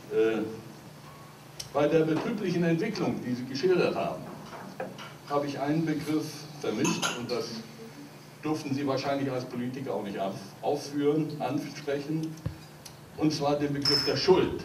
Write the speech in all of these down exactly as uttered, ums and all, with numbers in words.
Äh, bei der betrieblichen Entwicklung, die Sie geschildert haben, habe ich einen Begriff vermisst, und das durften Sie wahrscheinlich als Politiker auch nicht aufführen, ansprechen, und zwar den Begriff der Schuld.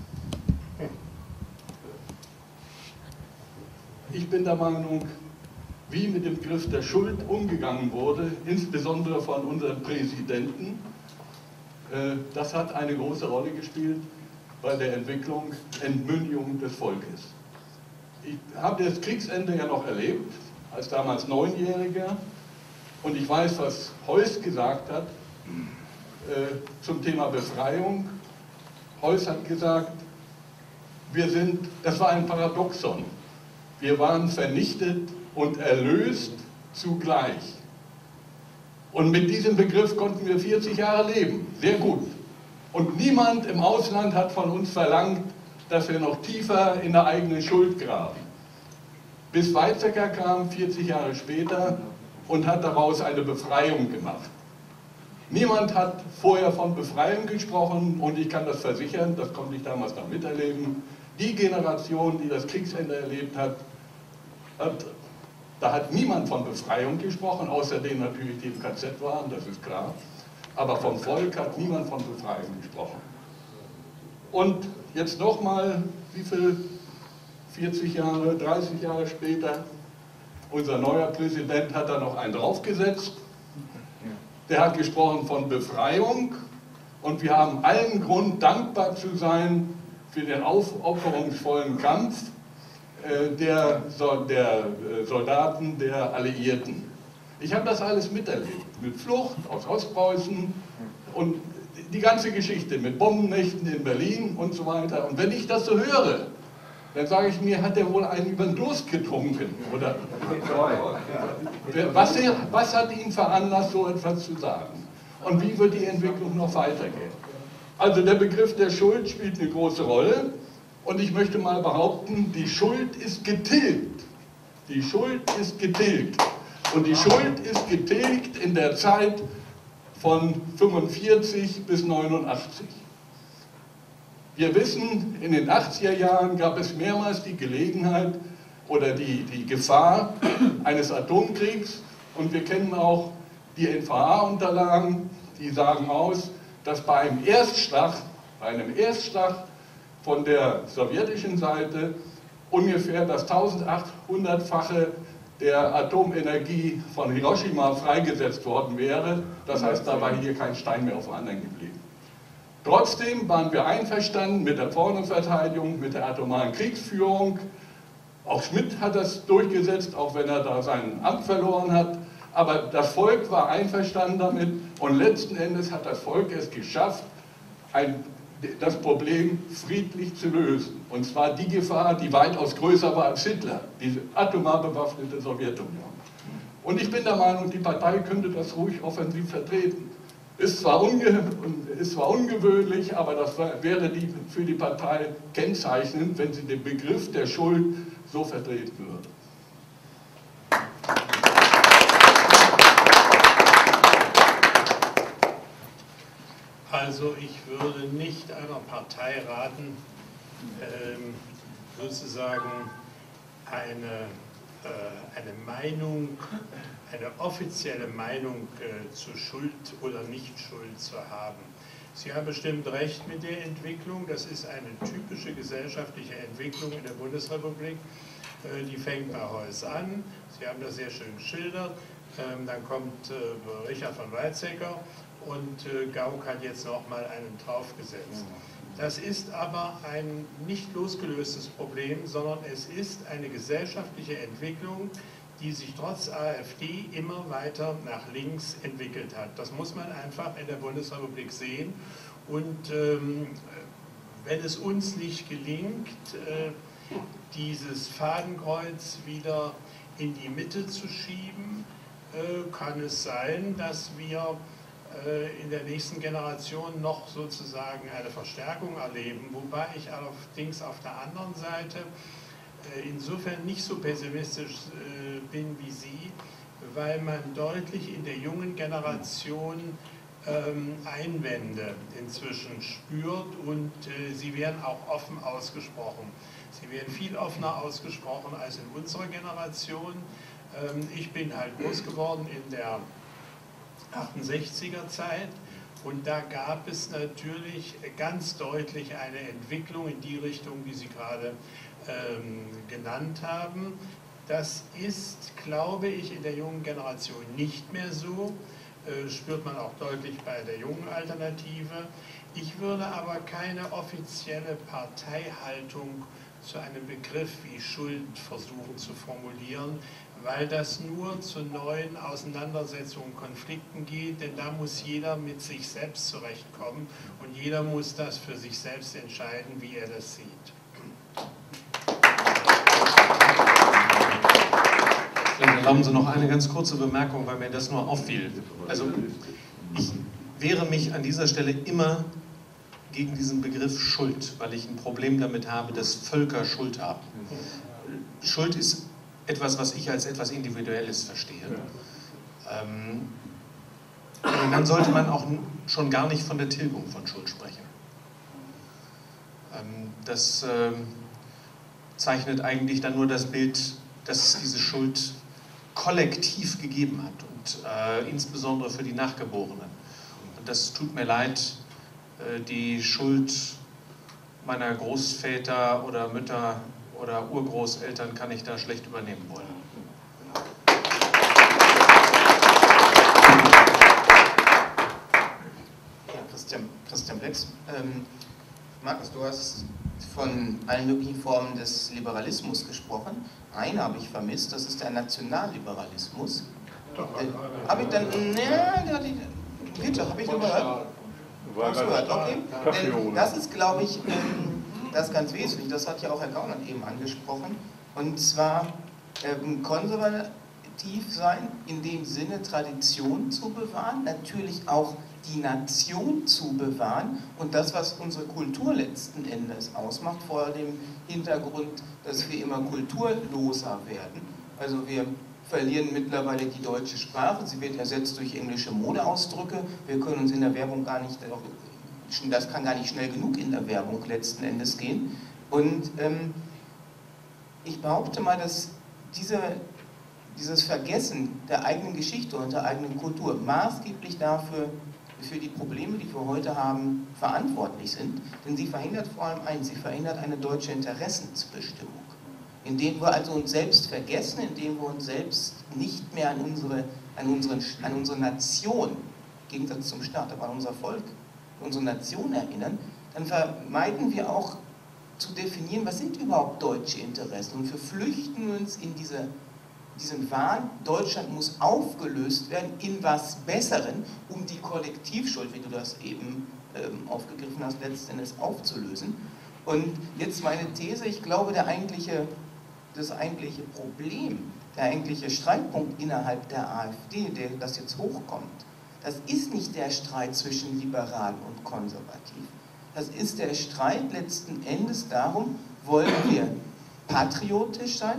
Ich bin der Meinung, wie mit dem Begriff der Schuld umgegangen wurde, insbesondere von unserem Präsidenten, das hat eine große Rolle gespielt bei der Entwicklung, Entmündigung des Volkes. Ich habe das Kriegsende ja noch erlebt, als damals Neunjähriger, und ich weiß, was Heuss gesagt hat äh, zum Thema Befreiung. Heuss hat gesagt, wir sind, das war ein Paradoxon, wir waren vernichtet und erlöst zugleich. Und mit diesem Begriff konnten wir vierzig Jahre leben, sehr gut. Und niemand im Ausland hat von uns verlangt, dass wir noch tiefer in der eigenen Schuld graben. Bis Weizsäcker kam, vierzig Jahre später, und hat daraus eine Befreiung gemacht. Niemand hat vorher von Befreiung gesprochen, und ich kann das versichern, das konnte ich damals noch miterleben, die Generation, die das Kriegsende erlebt hat, hat da hat niemand von Befreiung gesprochen, außer denen natürlich, die im K Z waren, das ist klar. Aber vom Volk hat niemand von Befreiung gesprochen. Und jetzt nochmal, wie viel, vierzig Jahre, dreißig Jahre später, unser neuer Präsident hat da noch einen draufgesetzt. Der hat gesprochen von Befreiung, und wir haben allen Grund, dankbar zu sein für den aufopferungsvollen Kampf der, der Soldaten der Alliierten. Ich habe das alles miterlebt, mit Flucht aus Ostpreußen und die ganze Geschichte mit Bombennächten in Berlin und so weiter. Und wenn ich das so höre, dann sage ich mir, hat der wohl einen über den Durst getrunken? Oder was, was hat ihn veranlasst, so etwas zu sagen? Und wie wird die Entwicklung noch weitergehen? Also der Begriff der Schuld spielt eine große Rolle. Und ich möchte mal behaupten, die Schuld ist getilgt. Die Schuld ist getilgt. Und die Schuld ist getilgt in der Zeit von fünfundvierzig bis neunundachtzig. Wir wissen, in den achtziger Jahren gab es mehrmals die Gelegenheit oder die, die Gefahr eines Atomkriegs. Und wir kennen auch die N V A-Unterlagen, die sagen aus, dass bei einem Erstschlag, bei einem Erstschlag von der sowjetischen Seite ungefähr das eintausendachthundertfache der Atomenergie von Hiroshima freigesetzt worden wäre. Das heißt, da war hier kein Stein mehr auf dem anderen geblieben. Trotzdem waren wir einverstanden mit der Vorderverteidigung, mit der atomaren Kriegsführung. Auch Schmidt hat das durchgesetzt, auch wenn er da sein Amt verloren hat. Aber das Volk war einverstanden damit, und letzten Endes hat das Volk es geschafft, ein das Problem friedlich zu lösen. Und zwar die Gefahr, die weitaus größer war als Hitler, diese atomar bewaffnete Sowjetunion. Und ich bin der Meinung, die Partei könnte das ruhig offensiv vertreten. Ist zwar, unge ist zwar ungewöhnlich, aber das wäre die, für die Partei kennzeichnend, wenn sie den Begriff der Schuld so vertreten würde. Also ich würde nicht einer Partei raten, ähm, sozusagen eine, äh, eine Meinung, eine offizielle Meinung äh, zu Schuld oder Nichtschuld zu haben. Sie haben bestimmt recht mit der Entwicklung, das ist eine typische gesellschaftliche Entwicklung in der Bundesrepublik. Äh, die fängt bei Heuss an, Sie haben das sehr schön geschildert, ähm, dann kommt äh, Richard von Weizsäcker, und äh, Gauck hat jetzt noch mal einen draufgesetzt. Das ist aber ein nicht losgelöstes Problem, sondern es ist eine gesellschaftliche Entwicklung, die sich trotz AfD immer weiter nach links entwickelt hat. Das muss man einfach in der Bundesrepublik sehen. Und ähm, wenn es uns nicht gelingt, äh, dieses Fadenkreuz wieder in die Mitte zu schieben, äh, kann es sein, dass wir in der nächsten Generation noch sozusagen eine Verstärkung erleben, wobei ich allerdings auf der anderen Seite insofern nicht so pessimistisch bin wie Sie, weil man deutlich in der jungen Generation ähm, Einwände inzwischen spürt und äh, sie werden auch offen ausgesprochen. Sie werden viel offener ausgesprochen als in unserer Generation. Ähm, ich bin halt groß geworden in der achtundsechziger Zeit. Und da gab es natürlich ganz deutlich eine Entwicklung in die Richtung, die Sie gerade ähm, genannt haben. Das ist, glaube ich, in der jungen Generation nicht mehr so. Äh, spürt man auch deutlich bei der jungen Alternative. Ich würde aber keine offizielle Parteihaltung zu einem Begriff wie Schuld versuchen zu formulieren, weil das nur zu neuen Auseinandersetzungen, Konflikten geht, denn da muss jeder mit sich selbst zurechtkommen und jeder muss das für sich selbst entscheiden, wie er das sieht. Dann erlauben Sie noch eine ganz kurze Bemerkung, weil mir das nur auffiel. Also ich wehre mich an dieser Stelle immer gegen diesen Begriff Schuld, weil ich ein Problem damit habe, dass Völker Schuld haben. Schuld ist etwas, was ich als etwas Individuelles verstehe. Ähm, und dann sollte man auch schon gar nicht von der Tilgung von Schuld sprechen. Ähm, das äh, zeichnet eigentlich dann nur das Bild, dass es diese Schuld kollektiv gegeben hat und äh, insbesondere für die Nachgeborenen. Und das tut mir leid, äh, die Schuld meiner Großväter oder Mütter oder Urgroßeltern kann ich da schlecht übernehmen wollen. Ja, Christian, Christian Blex. Ähm, Markus, du hast von allen möglichen Formen des Liberalismus gesprochen. Eine habe ich vermisst, das ist der Nationalliberalismus. Äh, habe ich dann, ne, bitte, habe ich überhört? Hast du gehört, okay. Denn das ist, glaube ich, ähm, das ist ganz wesentlich, das hat ja auch Herr Gauland eben angesprochen, und zwar ähm, konservativ sein, in dem Sinne Tradition zu bewahren, natürlich auch die Nation zu bewahren und das, was unsere Kultur letzten Endes ausmacht, vor dem Hintergrund, dass wir immer kulturloser werden. Also wir verlieren mittlerweile die deutsche Sprache, sie wird ersetzt durch englische Modeausdrücke, wir können uns in der Werbung gar nicht, das kann gar nicht schnell genug in der Werbung letzten Endes gehen. Und ähm, ich behaupte mal, dass diese, dieses Vergessen der eigenen Geschichte und der eigenen Kultur maßgeblich dafür, für die Probleme, die wir heute haben, verantwortlich sind. Denn sie verhindert vor allem eins, sie verhindert eine deutsche Interessensbestimmung. Indem wir also uns selbst vergessen, indem wir uns selbst nicht mehr an unsere, an unsere, an unsere Nation, im Gegensatz zum Staat, aber an unser Volk, unsere Nation erinnern, dann vermeiden wir auch zu definieren, was sind überhaupt deutsche Interessen. Und wir flüchten uns in diese, diesem Wahn, Deutschland muss aufgelöst werden in was Besseren, um die Kollektivschuld, wie du das eben ähm, aufgegriffen hast, letzten Endes aufzulösen. Und jetzt meine These, ich glaube, der eigentliche, das eigentliche Problem, der eigentliche Streitpunkt innerhalb der AfD, der das jetzt hochkommt, das ist nicht der Streit zwischen liberal und konservativ. Das ist der Streit letzten Endes darum, wollen wir patriotisch sein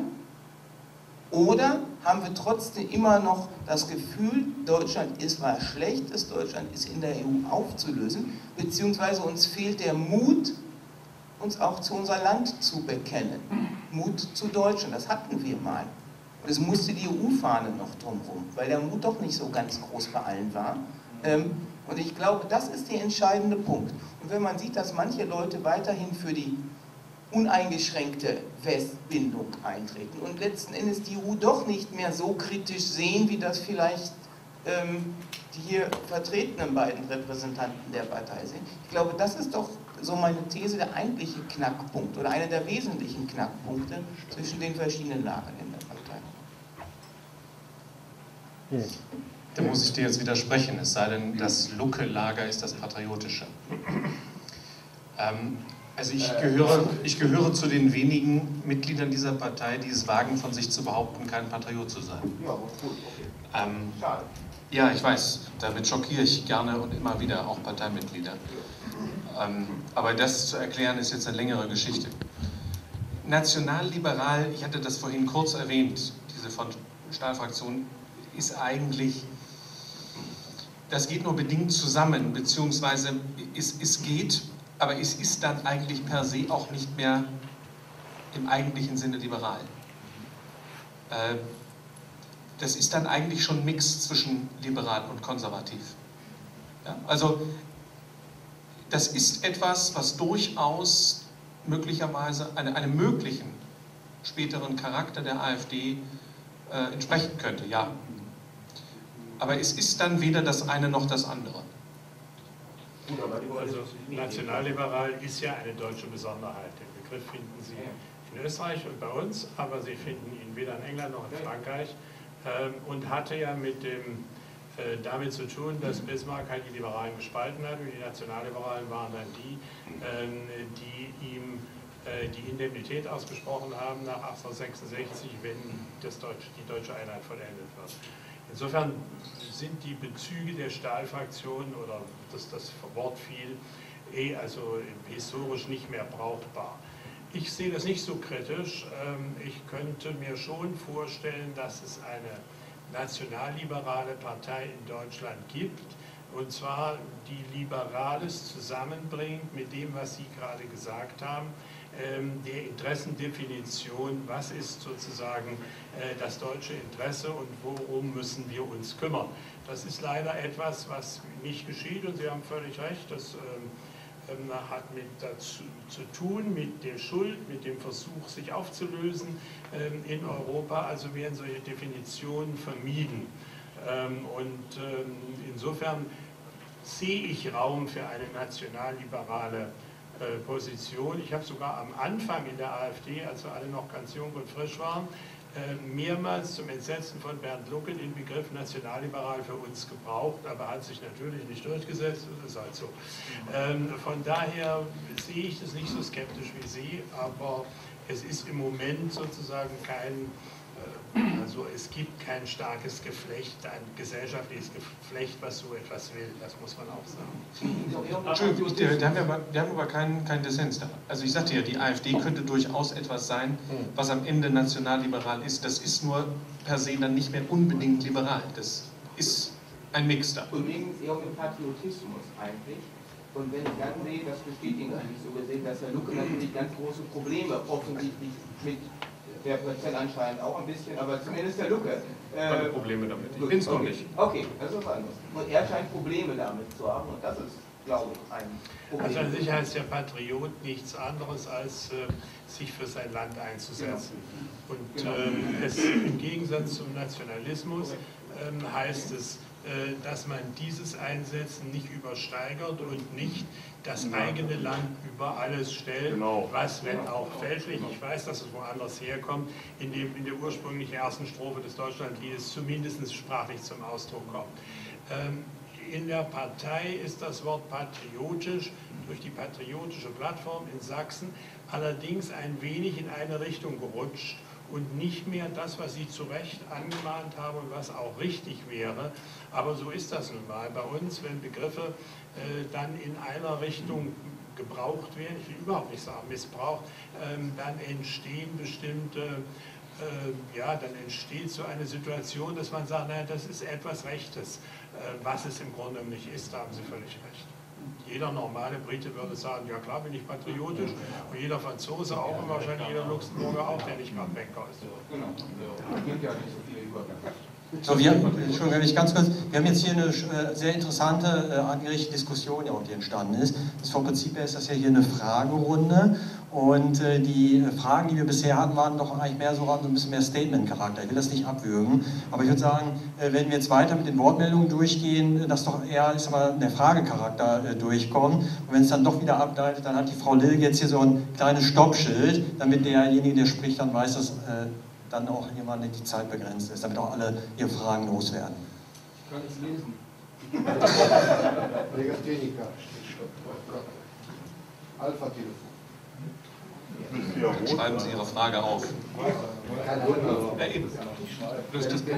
oder haben wir trotzdem immer noch das Gefühl, Deutschland ist was Schlechtes, Deutschland ist in der E U aufzulösen, beziehungsweise uns fehlt der Mut, uns auch zu unser Land zu bekennen. Mut zu Deutschland, das hatten wir mal. Und es musste die E U-Fahne noch drumherum, weil der Mut doch nicht so ganz groß bei allen war. Ähm, und ich glaube, das ist der entscheidende Punkt. Und wenn man sieht, dass manche Leute weiterhin für die uneingeschränkte Westbindung eintreten und letzten Endes die E U doch nicht mehr so kritisch sehen, wie das vielleicht ähm, die hier vertretenen beiden Repräsentanten der Partei sehen. Ich glaube, das ist doch so meine These, der eigentliche Knackpunkt oder einer der wesentlichen Knackpunkte zwischen den verschiedenen Lagern in der Partei. Da muss ich dir jetzt widersprechen, es sei denn, das Lucke-Lager ist das Patriotische. Ähm, also ich gehöre, ich gehöre zu den wenigen Mitgliedern dieser Partei, die es wagen, von sich zu behaupten, kein Patriot zu sein. Ja, gut, okay. Ähm, Schade. Ja, ich weiß, damit schockiere ich gerne und immer wieder auch Parteimitglieder. Ähm, aber das zu erklären, ist jetzt eine längere Geschichte. Nationalliberal, ich hatte das vorhin kurz erwähnt, diese von Stahlfraktion, ist eigentlich das geht nur bedingt zusammen, beziehungsweise es, es geht, aber es ist dann eigentlich per se auch nicht mehr im eigentlichen Sinne liberal. Äh, das ist dann eigentlich schon ein Mix zwischen liberal und konservativ. Ja, also das ist etwas, was durchaus möglicherweise eine, einem möglichen späteren Charakter der AfD äh, entsprechen könnte, ja. Aber es ist dann weder das eine noch das andere. Also nationalliberal ist ja eine deutsche Besonderheit. Den Begriff finden Sie in Österreich und bei uns, aber Sie finden ihn weder in England noch in Frankreich ähm, und hatte ja mit dem äh, damit zu tun, dass Bismarck halt die Liberalen gespalten hat und die Nationalliberalen waren dann die, ähm, die ihm äh, die Indemnität ausgesprochen haben nach achtzehnhundertsechsundsechzig, wenn das Deutsch, die deutsche Einheit vollendet wird. Insofern sind die Bezüge der Stahlfraktion oder dass das Wort fiel, eh also historisch nicht mehr brauchbar. Ich sehe das nicht so kritisch. Ich könnte mir schon vorstellen, dass es eine nationalliberale Partei in Deutschland gibt, und zwar die Liberales zusammenbringt mit dem, was Sie gerade gesagt haben, der Interessendefinition, was ist sozusagen das deutsche Interesse und worum müssen wir uns kümmern. Das ist leider etwas, was nicht geschieht, und Sie haben völlig recht, das hat mit dazu zu tun, mit der Schuld, mit dem Versuch, sich aufzulösen in Europa, also werden solche Definitionen vermieden. Und insofern sehe ich Raum für eine nationalliberale Position. Ich habe sogar am Anfang in der AfD, als wir alle noch ganz jung und frisch waren, mehrmals zum Entsetzen von Bernd Lucke den Begriff nationalliberal für uns gebraucht, aber hat sich natürlich nicht durchgesetzt, das ist halt so. Von daher sehe ich das nicht so skeptisch wie Sie, aber es ist im Moment sozusagen kein, also es gibt kein starkes Geflecht, ein gesellschaftliches Geflecht, was so etwas will, das muss man auch sagen. Entschuldigung, wir haben aber, wir haben aber keinen kein Dissens da. Also ich sagte ja, die AfD könnte durchaus etwas sein, was am Ende nationalliberal ist. Das ist nur per se dann nicht mehr unbedingt liberal. Das ist ein Mix da. Und wegen eher um den Patriotismus eigentlich. Und wenn ich dann sehe, das bestätigen eigentlich so gesehen, dass Herr Lucke natürlich ganz große Probleme offensichtlich mit der Prozent anscheinend auch ein bisschen, aber zumindest der Lucke. Keine äh, Probleme damit, ich bin es noch okay. nicht. Okay, das ist was anderes. Und er scheint Probleme damit zu haben, und das ist, glaube ich, ein Problem. Also an sich heißt der Patriot nichts anderes, als äh, sich für sein Land einzusetzen. Genau. Und genau. Äh, es, im Gegensatz zum Nationalismus äh, heißt es, äh, dass man dieses Einsetzen nicht übersteigert und nicht das eigene Land über alles stellt, genau. Was, wenn auch fälschlich, ich weiß, dass es woanders herkommt, in, dem, in der ursprünglichen ersten Strophe des Deutschlandliedes zumindest sprachlich zum Ausdruck kommt. Ähm, in der Partei ist das Wort patriotisch durch die patriotische Plattform in Sachsen allerdings ein wenig in eine Richtung gerutscht und nicht mehr das, was Sie zu Recht angemahnt haben und was auch richtig wäre. Aber so ist das nun mal bei uns, wenn Begriffe äh, dann in einer Richtung gebraucht werden, ich will überhaupt nicht sagen Missbrauch, ähm, dann entstehen bestimmte, äh, ja, dann entsteht so eine Situation, dass man sagt, naja, das ist etwas Rechtes, äh, was es im Grunde nicht ist, da haben Sie völlig recht. Jeder normale Brite würde sagen, ja klar bin ich patriotisch, und jeder Franzose auch und wahrscheinlich jeder Luxemburger auch, der nicht gerade Banker ist. Genau. Da gibt ja nicht so viele Übergänge. So, wir, Entschuldigung, wenn ich ganz kurz, wir haben jetzt hier eine äh, sehr interessante, äh, angeregte Diskussion, ja, die entstanden ist. Das vom Prinzip her ist das ja hier eine Fragerunde, und äh, die Fragen, die wir bisher hatten, waren doch eigentlich mehr so, so ein bisschen mehr Statement-Charakter. Ich will das nicht abwürgen, aber ich würde sagen, äh, wenn wir jetzt weiter mit den Wortmeldungen durchgehen, dass doch eher, ich sag mal, der Fragecharakter äh, durchkommt, und wenn es dann doch wieder ableitet, dann hat die Frau Lill jetzt hier so ein kleines Stoppschild, damit derjenige, der spricht, dann weiß, dass äh, dann auch jemand die Zeit begrenzt ist, damit auch alle ihre Fragen loswerden. Ich kann es lesen. Legastheniker. Alpha-Telefon. Schreiben Sie Ihre Frage auf. Ja, eben. Löst das.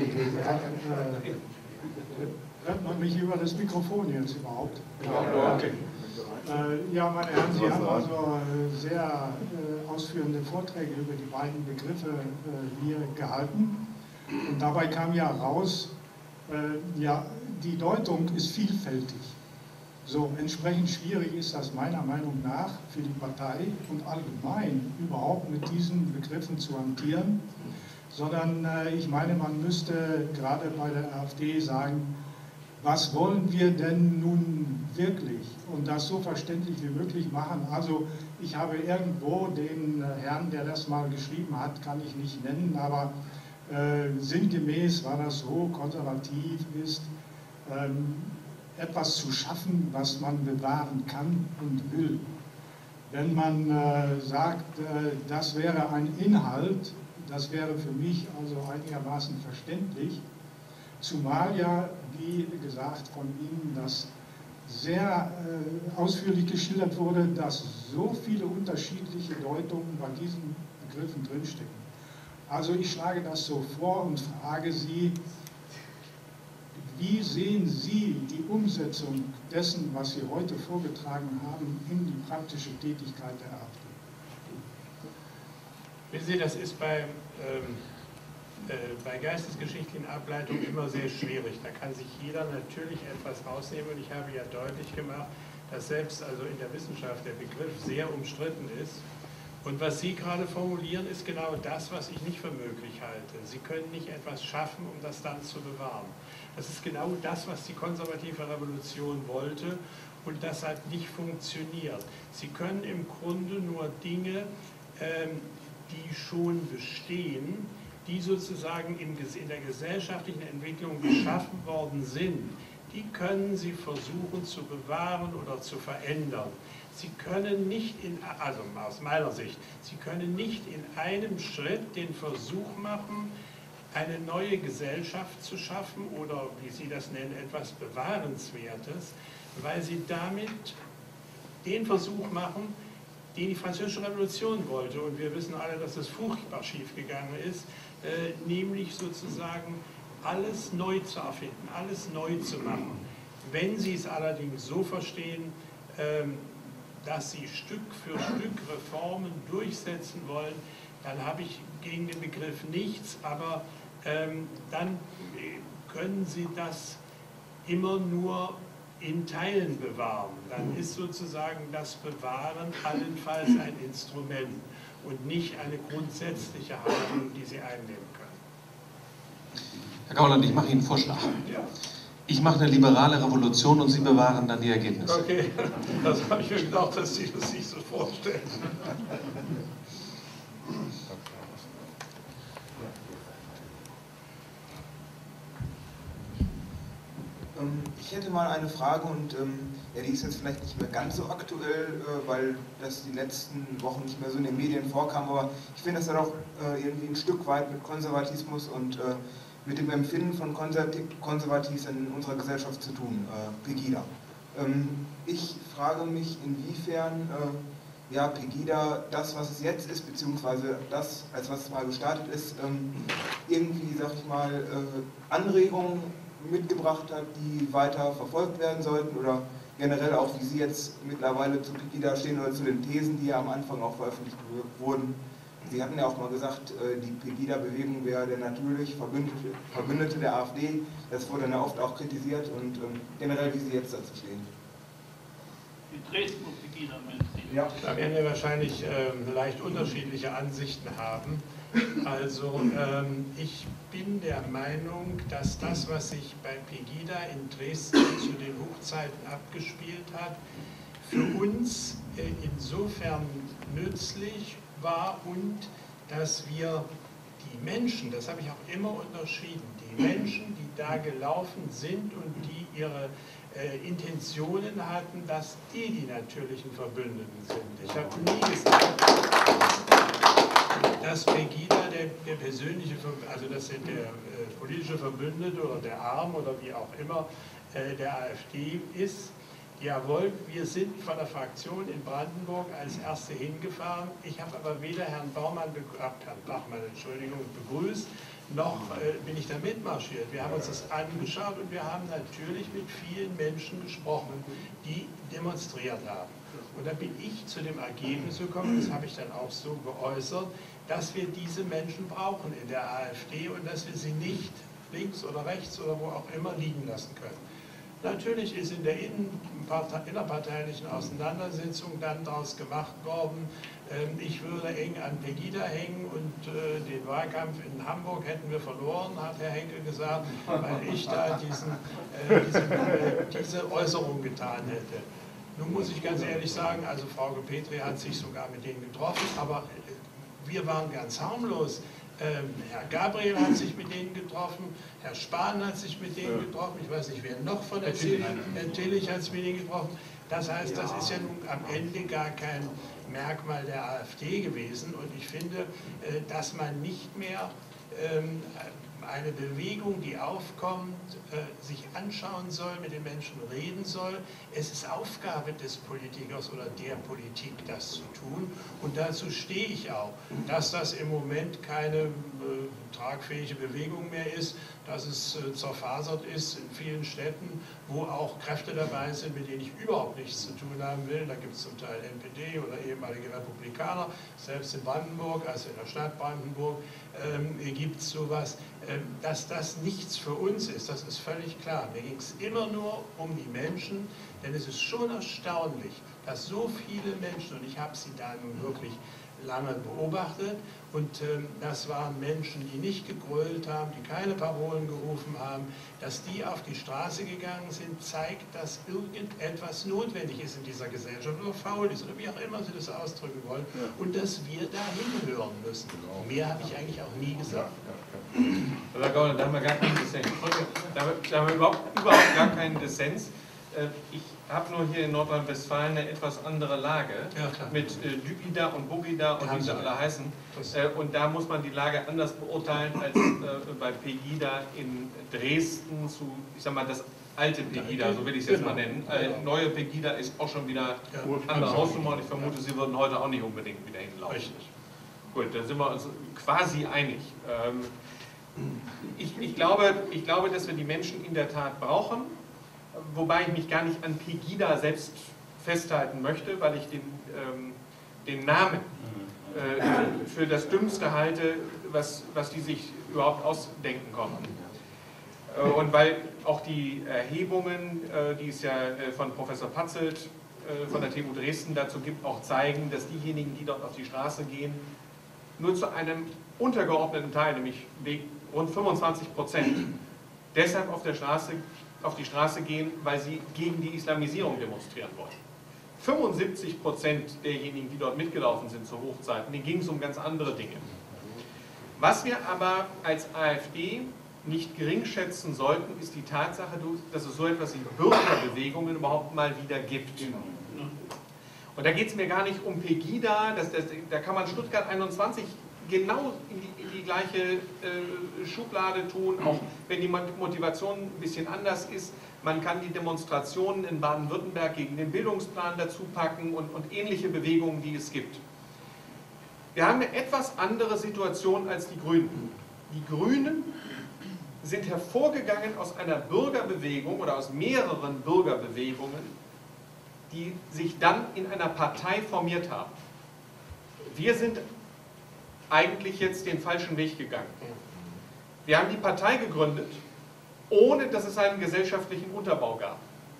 Hört man mich über das Mikrofon jetzt überhaupt? Ja, okay. Äh, ja, meine Herren, Sie haben also sehr äh, ausführende Vorträge über die beiden Begriffe äh, hier gehalten. Und dabei kam ja raus, äh, ja, die Deutung ist vielfältig. So, entsprechend schwierig ist das meiner Meinung nach für die Partei und allgemein überhaupt mit diesen Begriffen zu hantieren, sondern äh, ich meine, man müsste gerade bei der AfD sagen, was wollen wir denn nun wirklich und das so verständlich wie möglich machen. Also ich habe irgendwo den äh, Herrn, der das mal geschrieben hat, kann ich nicht nennen, aber äh, sinngemäß war das so, konservativ ist, ähm, etwas zu schaffen, was man bewahren kann und will. Wenn man äh, sagt, äh, das wäre ein Inhalt, das wäre für mich also einigermaßen verständlich, zumal ja, wie gesagt von Ihnen, das sehr äh, ausführlich geschildert wurde, dass so viele unterschiedliche Deutungen bei diesen Begriffen drinstecken. Also ich schlage das so vor und frage Sie, wie sehen Sie die Umsetzung dessen, was Sie heute vorgetragen haben, in die praktische Tätigkeit der AfD? Wissen Sie, das ist bei, ähm, äh, bei geistesgeschichtlichen Ableitungen immer sehr schwierig. Da kann sich jeder natürlich etwas rausnehmen und ich habe ja deutlich gemacht, dass selbst also in der Wissenschaft der Begriff sehr umstritten ist. Und was Sie gerade formulieren, ist genau das, was ich nicht für möglich halte. Sie können nicht etwas schaffen, um das dann zu bewahren. Das ist genau das, was die konservative Revolution wollte und das hat nicht funktioniert. Sie können im Grunde nur Dinge, ähm, die schon bestehen, die sozusagen in, in der gesellschaftlichen Entwicklung geschaffen worden sind, die können Sie versuchen zu bewahren oder zu verändern. Sie können nicht, in, also aus meiner Sicht, Sie können nicht in einem Schritt den Versuch machen, eine neue Gesellschaft zu schaffen oder, wie Sie das nennen, etwas Bewahrenswertes, weil Sie damit den Versuch machen, den die Französische Revolution wollte. Und wir wissen alle, dass es furchtbar schiefgegangen ist, äh, nämlich sozusagen alles neu zu erfinden, alles neu zu machen. Wenn Sie es allerdings so verstehen, ähm, dass Sie Stück für Stück Reformen durchsetzen wollen, dann habe ich gegen den Begriff nichts, aber ähm, dann können Sie das immer nur in Teilen bewahren. Dann ist sozusagen das Bewahren allenfalls ein Instrument und nicht eine grundsätzliche Haltung, die Sie einnehmen können. Herr Gauland, ich mache Ihnen einen Vorschlag. Ja. Ich mache eine liberale Revolution und Sie bewahren dann die Ergebnisse. Okay, das habe ich mir gedacht, dass Sie das sich so vorstellen. Ich hätte mal eine Frage und ähm, ja, die ist jetzt vielleicht nicht mehr ganz so aktuell, äh, weil das die letzten Wochen nicht mehr so in den Medien vorkam, aber ich finde, das hat auch äh, irgendwie ein Stück weit mit Konservatismus und äh, mit dem Empfinden von Konservatismus in unserer Gesellschaft zu tun, äh, Pegida. Ähm, ich frage mich, inwiefern äh, ja, Pegida das, was es jetzt ist, beziehungsweise das, als was es mal gestartet ist, ähm, irgendwie, sag ich mal, äh, Anregungen mitgebracht hat, die weiter verfolgt werden sollten oder generell auch, wie Sie jetzt mittlerweile zu Pegida stehen oder zu den Thesen, die ja am Anfang auch veröffentlicht wurden. Sie hatten ja auch mal gesagt, die Pegida-Bewegung wäre der natürlich Verbündete, Verbündete der AfD. Das wurde dann ja oft auch kritisiert und generell, wie Sie jetzt dazu stehen. Die Dresden und Pegida, meinen Sie? Ja. Da werden wir wahrscheinlich ähm, leicht unterschiedliche Ansichten haben. Also ähm, ich bin der Meinung, dass das, was sich bei Pegida in Dresden zu den Hochzeiten abgespielt hat, für uns äh, insofern nützlich war und dass wir die Menschen, das habe ich auch immer unterschieden, die Menschen, die da gelaufen sind und die ihre äh, Intentionen hatten, dass die die natürlichen Verbündeten sind. Ich habe nie gesagt, dass Pegida der, der persönliche, also dass der, der äh, politische Verbündete oder der Arm oder wie auch immer äh, der AfD ist. Jawohl, wir sind von der Fraktion in Brandenburg als Erste hingefahren. Ich habe aber weder Herrn Baumann, äh, Herrn Bachmann, Entschuldigung, begrüßt, noch äh, bin ich da mitmarschiert. Wir haben uns das angeschaut und wir haben natürlich mit vielen Menschen gesprochen, die demonstriert haben. Und da bin ich zu dem Ergebnis gekommen, das habe ich dann auch so geäußert, dass wir diese Menschen brauchen in der AfD und dass wir sie nicht links oder rechts oder wo auch immer liegen lassen können. Natürlich ist in der innerparteilichen Auseinandersetzung dann daraus gemacht worden, ich würde eng an Pegida hängen und den Wahlkampf in Hamburg hätten wir verloren, hat Herr Henkel gesagt, weil ich da diesen, diese, diese Äußerung getan hätte. Nun muss ich ganz ehrlich sagen, also Frau Petri hat sich sogar mit denen getroffen, aber wir waren ganz harmlos. Ähm, Herr Gabriel hat sich mit denen getroffen, Herr Spahn hat sich mit denen getroffen, ich weiß nicht, wer noch von der Tillich, Herr Tillich hat sich mit denen getroffen. Das heißt, das ist ja nun am Ende gar kein Merkmal der AfD gewesen und ich finde, äh, dass man nicht mehr ähm, eine Bewegung, die aufkommt, äh, sich anschauen soll, mit den Menschen reden soll. Es ist Aufgabe des Politikers oder der Politik, das zu tun. Und dazu stehe ich auch. Dass das im Moment keine äh, tragfähige Bewegung mehr ist, dass es äh, zerfasert ist in vielen Städten, wo auch Kräfte dabei sind, mit denen ich überhaupt nichts zu tun haben will. Da gibt es zum Teil N P D oder ehemalige Republikaner, selbst in Brandenburg, also in der Stadt Brandenburg, ähm, gibt es sowas. Ähm, dass das nichts für uns ist, das ist völlig klar. Mir ging es immer nur um die Menschen, denn es ist schon erstaunlich, dass so viele Menschen, und ich habe sie da nun wirklich lange beobachtet, und ähm, das waren Menschen, die nicht gegrölt haben, die keine Parolen gerufen haben, dass die auf die Straße gegangen sind, zeigt, dass irgendetwas notwendig ist in dieser Gesellschaft, oder faul ist, oder wie auch immer Sie das ausdrücken wollen, ja. Und dass wir da hinhören müssen. Genau. Mehr habe ich eigentlich auch nie gesagt. Ja, ja, ja. Herr Gauland, da haben wir gar keinen Dissens. Da haben wir überhaupt, überhaupt gar keinen Dissens. Ich habe nur hier in Nordrhein-Westfalen eine etwas andere Lage, ja, mit äh, Dügida und Bugida und wie sie alle heißen. Äh, und da muss man die Lage anders beurteilen als äh, bei Pegida in Dresden zu, ich sag mal, das alte Pegida, so will ich es jetzt genau. mal nennen. Äh, neue Pegida ist auch schon wieder ja, andere Hausnummer und ich vermute, Sie würden heute auch nicht unbedingt wieder hinlaufen. Richtig. Gut, dann sind wir uns quasi einig. Ähm, ich, ich, glaube, ich glaube, dass wir die Menschen in der Tat brauchen. Wobei ich mich gar nicht an Pegida selbst festhalten möchte, weil ich den, ähm, den Namen äh, für das Dümmste halte, was, was die sich überhaupt ausdenken konnten. Äh, und weil auch die Erhebungen, äh, die es ja äh, von Professor Patzelt äh, von der T U Dresden dazu gibt, auch zeigen, dass diejenigen, die dort auf die Straße gehen, nur zu einem untergeordneten Teil, nämlich rund fünfundzwanzig Prozent, deshalb auf der Straße auf die Straße gehen, weil sie gegen die Islamisierung demonstrieren wollen. fünfundsiebzig Prozent derjenigen, die dort mitgelaufen sind zu Hochzeiten, denen ging es um ganz andere Dinge. Was wir aber als AfD nicht geringschätzen sollten, ist die Tatsache, dass es so etwas wie Bürgerbewegungen überhaupt mal wieder gibt. Und da geht es mir gar nicht um Pegida, das, das, da kann man Stuttgart einundzwanzig genau in die, in die gleiche äh, Schublade tun, auch wenn die Motivation ein bisschen anders ist. Man kann die Demonstrationen in Baden-Württemberg gegen den Bildungsplan dazu packen und, und ähnliche Bewegungen, die es gibt. Wir haben eine etwas andere Situation als die Grünen. Die Grünen sind hervorgegangen aus einer Bürgerbewegung oder aus mehreren Bürgerbewegungen, die sich dann in einer Partei formiert haben. Wir sind eigentlich jetzt den falschen Weg gegangen. Wir haben die Partei gegründet, ohne dass es einen gesellschaftlichen Unterbau gab.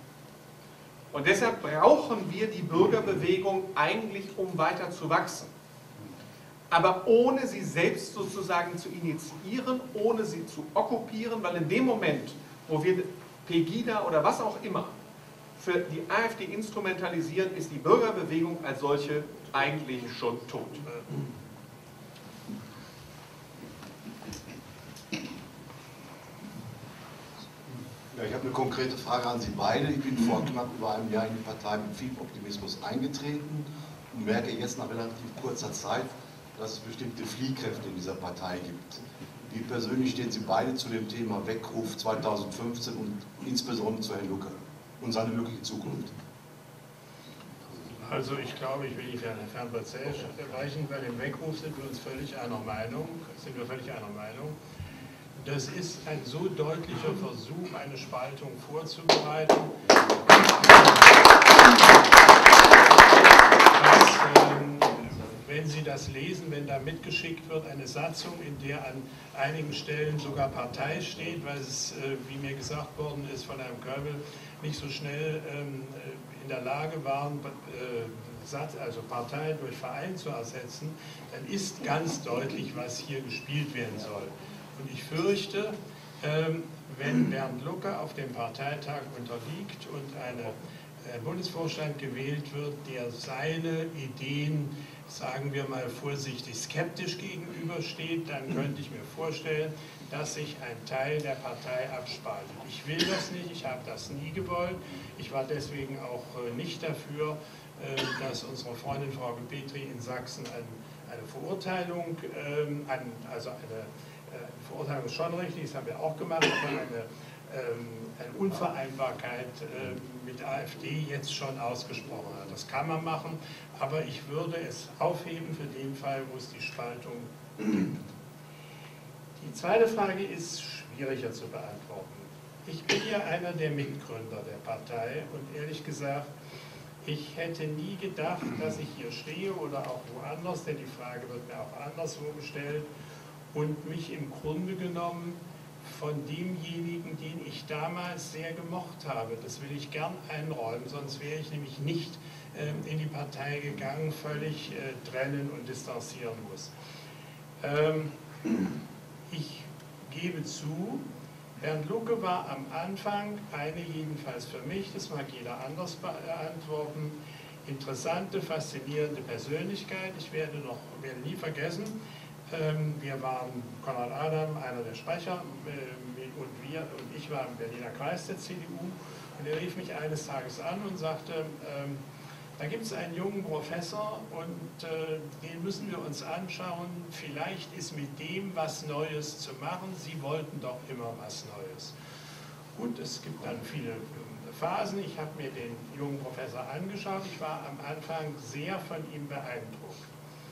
Und deshalb brauchen wir die Bürgerbewegung eigentlich, um weiter zu wachsen. Aber ohne sie selbst sozusagen zu initiieren, ohne sie zu okkupieren, weil in dem Moment, wo wir Pegida oder was auch immer für die AfD instrumentalisieren, ist die Bürgerbewegung als solche eigentlich schon tot. Ja, ich habe eine konkrete Frage an Sie beide. Ich bin vor knapp über einem Jahr in die Partei mit viel Optimismus eingetreten und merke jetzt nach relativ kurzer Zeit, dass es bestimmte Fliehkräfte in dieser Partei gibt. Wie persönlich stehen Sie beide zu dem Thema Weckruf zweitausendfünfzehn und insbesondere zu Herrn Lucke und seine mögliche Zukunft? Also ich glaube, ich will nicht Herrn Fernbazell erreichen, weil im Weckruf sind wir uns völlig einer Meinung, sind wir völlig einer Meinung. Das ist ein so deutlicher Versuch, eine Spaltung vorzubereiten, dass, ähm, wenn wenn Sie das lesen, wenn da mitgeschickt wird, eine Satzung, in der an einigen Stellen sogar Partei steht, weil es, wie mir gesagt worden ist von Herrn Körbel, nicht so schnell in der Lage waren, also Partei durch Verein zu ersetzen, dann ist ganz deutlich, was hier gespielt werden soll. Und ich fürchte, wenn Bernd Lucke auf dem Parteitag unterliegt und ein Bundesvorstand gewählt wird, der seine Ideen, sagen wir mal vorsichtig, skeptisch gegenübersteht, dann könnte ich mir vorstellen, dass sich ein Teil der Partei abspaltet. Ich will das nicht, ich habe das nie gewollt. Ich war deswegen auch nicht dafür, dass unsere Freundin Frau Petri in Sachsen eine Verurteilung, also eine Verurteilung ist schon richtig, das haben wir auch gemacht, aber eine, eine Unvereinbarkeit mit der AfD jetzt schon ausgesprochen hat. Das kann man machen, aber ich würde es aufheben für den Fall, wo es die Spaltung gibt. Die zweite Frage ist schwieriger zu beantworten. Ich bin ja einer der Mitgründer der Partei und ehrlich gesagt, ich hätte nie gedacht, dass ich hier stehe oder auch woanders, denn die Frage wird mir auch anderswo gestellt, und mich im Grunde genommen von demjenigen, den ich damals sehr gemocht habe, das will ich gern einräumen, sonst wäre ich nämlich nicht äh, in die Partei gegangen, völlig äh, trennen und distanzieren muss. Ähm, ich gebe zu, Bernd Lucke war am Anfang eine, jedenfalls für mich, das mag jeder anders beantworten, interessante, faszinierende Persönlichkeit. Ich werde noch werde nie vergessen, ähm, wir waren, Konrad Adam, einer der Sprecher, äh, und wir und ich war im Berliner Kreis der C D U, und er rief mich eines Tages an und sagte, ähm, da gibt es einen jungen Professor und äh, den müssen wir uns anschauen, vielleicht ist mit dem was Neues zu machen, Sie wollten doch immer was Neues. Gut, es gibt dann viele Phasen, ich habe mir den jungen Professor angeschaut, ich war am Anfang sehr von ihm beeindruckt.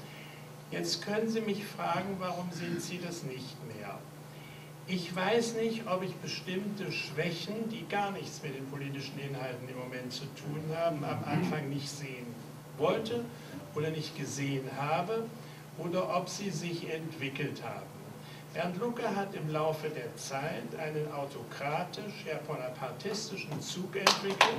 Jetzt können Sie mich fragen, warum sind Sie das nicht mehr? Ich weiß nicht, ob ich bestimmte Schwächen, die gar nichts mit den politischen Inhalten im Moment zu tun haben, am Anfang nicht sehen wollte oder nicht gesehen habe, oder ob sie sich entwickelt haben. Bernd Lucke hat im Laufe der Zeit einen autokratisch, ja bonapartistischen Zug entwickelt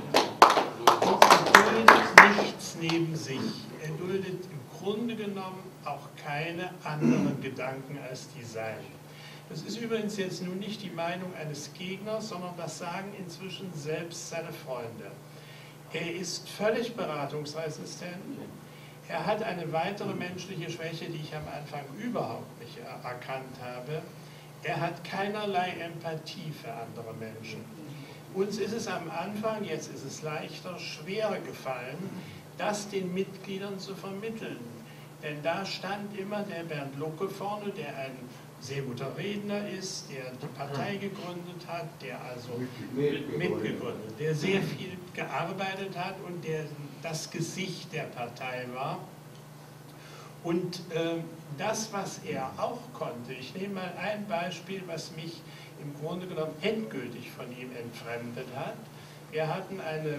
und er duldet nichts neben sich. Er duldet im Grunde genommen auch keine anderen Gedanken als die seinen. Das ist übrigens jetzt nun nicht die Meinung eines Gegners, sondern das sagen inzwischen selbst seine Freunde. Er ist völlig beratungsresistent. Er hat eine weitere menschliche Schwäche, die ich am Anfang überhaupt nicht erkannt habe. Er hat keinerlei Empathie für andere Menschen. Uns ist es am Anfang, jetzt ist es leichter, schwerer gefallen, das den Mitgliedern zu vermitteln. Denn da stand immer der Bernd Lucke vorne, der ein sehr guter Redner ist, der die Partei gegründet hat, der also mitgegründet, der sehr viel gearbeitet hat und der das Gesicht der Partei war. Und äh, das, was er auch konnte, ich nehme mal ein Beispiel, was mich im Grunde genommen endgültig von ihm entfremdet hat. Wir hatten eine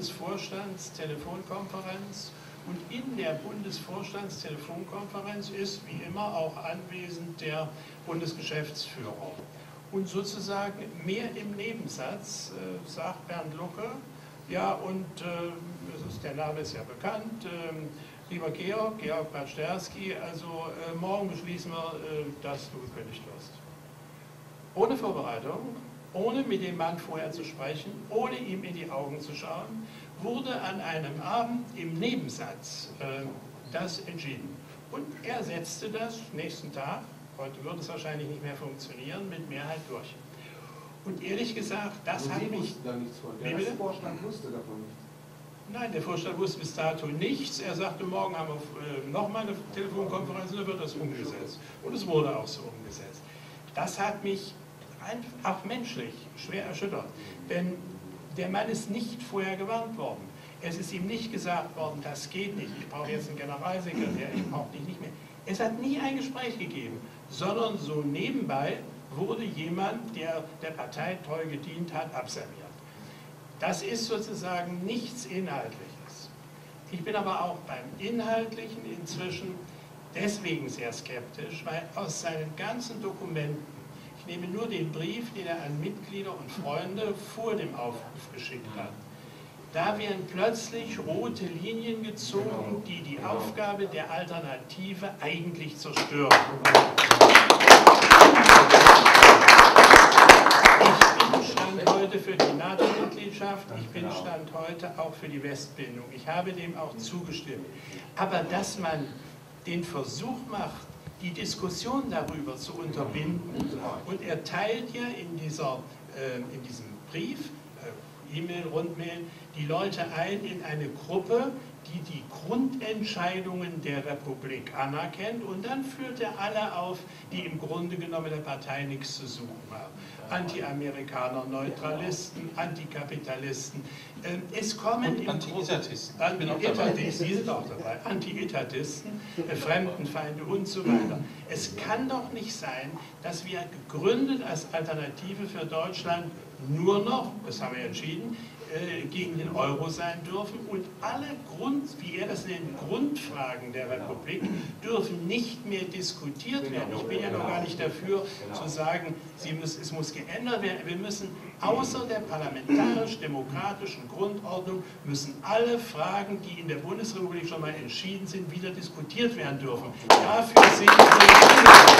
Bundesvorstandstelefonkonferenz. Und in der Bundesvorstandstelefonkonferenz ist wie immer auch anwesend der Bundesgeschäftsführer. Und sozusagen mehr im Nebensatz äh, sagt Bernd Lucke, ja, und äh, das ist, der Name ist ja bekannt, äh, lieber Georg, Georg Badsterski, also äh, morgen beschließen wir, äh, dass du gekündigt wirst. Ohne Vorbereitung, ohne mit dem Mann vorher zu sprechen, ohne ihm in die Augen zu schauen, wurde an einem Abend im Nebensatz äh, das entschieden. Und er setzte das nächsten Tag, heute wird es wahrscheinlich nicht mehr funktionieren, mit Mehrheit durch. Und ehrlich gesagt, das also hat Sie mich... wussten da nichts von. Der Vorstand wusste davon nichts. Nein, der Vorstand wusste bis dato nichts. Er sagte, morgen haben wir äh, nochmal eine Telefonkonferenz und dann wird das umgesetzt. Und es wurde auch so umgesetzt. Das hat mich auch menschlich schwer erschüttert. Denn der Mann ist nicht vorher gewarnt worden. Es ist ihm nicht gesagt worden, das geht nicht, ich brauche jetzt einen Generalsekretär, ich brauche dich nicht mehr. Es hat nie ein Gespräch gegeben, sondern so nebenbei wurde jemand, der der Partei treu gedient hat, abserviert. Das ist sozusagen nichts Inhaltliches. Ich bin aber auch beim Inhaltlichen inzwischen deswegen sehr skeptisch, weil aus seinen ganzen Dokumenten, ich nehme nur den Brief, den er an Mitglieder und Freunde vor dem Aufruf geschickt hat, da werden plötzlich rote Linien gezogen, die die Aufgabe der Alternative eigentlich zerstören. Ich bin Stand heute für die NATO-Mitgliedschaft, ich bin Stand heute auch für die Westbindung. Ich habe dem auch zugestimmt. Aber dass man den Versuch macht, die Diskussion darüber zu unterbinden, und er teilt ja in, dieser, äh, in diesem Brief, äh, E-Mail, Rundmail, die Leute ein in eine Gruppe, die die Grundentscheidungen der Republik anerkennt, und dann führt er alle auf, die im Grunde genommen der Partei nichts zu suchen haben. Anti-Amerikaner, Neutralisten, Antikapitalisten. Es kommen und Anti-Etatisten. Anti-Etatisten, die sind auch dabei. Anti-Etatisten, Fremdenfeinde und so weiter. Es kann doch nicht sein, dass wir gegründet als Alternative für Deutschland nur noch, das haben wir entschieden, gegen den Euro sein dürfen, und alle Grund, wie er das nennt, Grundfragen der Republik dürfen nicht mehr diskutiert werden. Ich bin ja noch gar nicht dafür zu sagen, sie muss, es muss geändert werden. Wir müssen außer der parlamentarisch-demokratischen Grundordnung müssen alle Fragen, die in der Bundesrepublik schon mal entschieden sind, wieder diskutiert werden dürfen. Dafür sind wir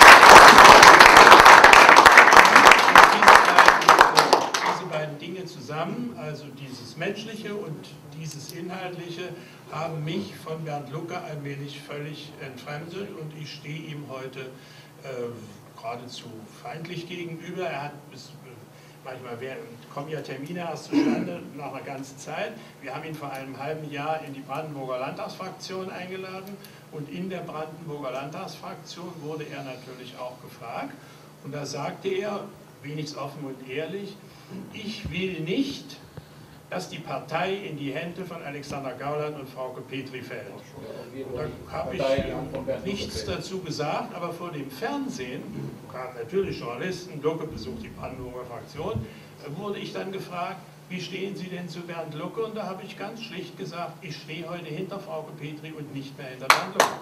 beiden Dinge zusammen, also dieses Menschliche und dieses Inhaltliche, haben mich von Bernd Lucke allmählich völlig entfremdet, und ich stehe ihm heute äh, geradezu feindlich gegenüber. Er hat bis, manchmal werden, kommen ja Termine erst zustande nach einer ganzen Zeit. Wir haben ihn vor einem halben Jahr in die Brandenburger Landtagsfraktion eingeladen, und in der Brandenburger Landtagsfraktion wurde er natürlich auch gefragt, und da sagte er, wenigstens offen und ehrlich, ich will nicht, dass die Partei in die Hände von Alexander Gauland und Frauke Petry fällt. Und da habe ich nichts dazu gesagt, aber vor dem Fernsehen kamen natürlich Journalisten, Lucke besucht die Brandenburger Fraktion, wurde ich dann gefragt, wie stehen Sie denn zu Bernd Lucke? Und da habe ich ganz schlicht gesagt, ich stehe heute hinter Frauke Petry und nicht mehr hinter Bernd Lucke.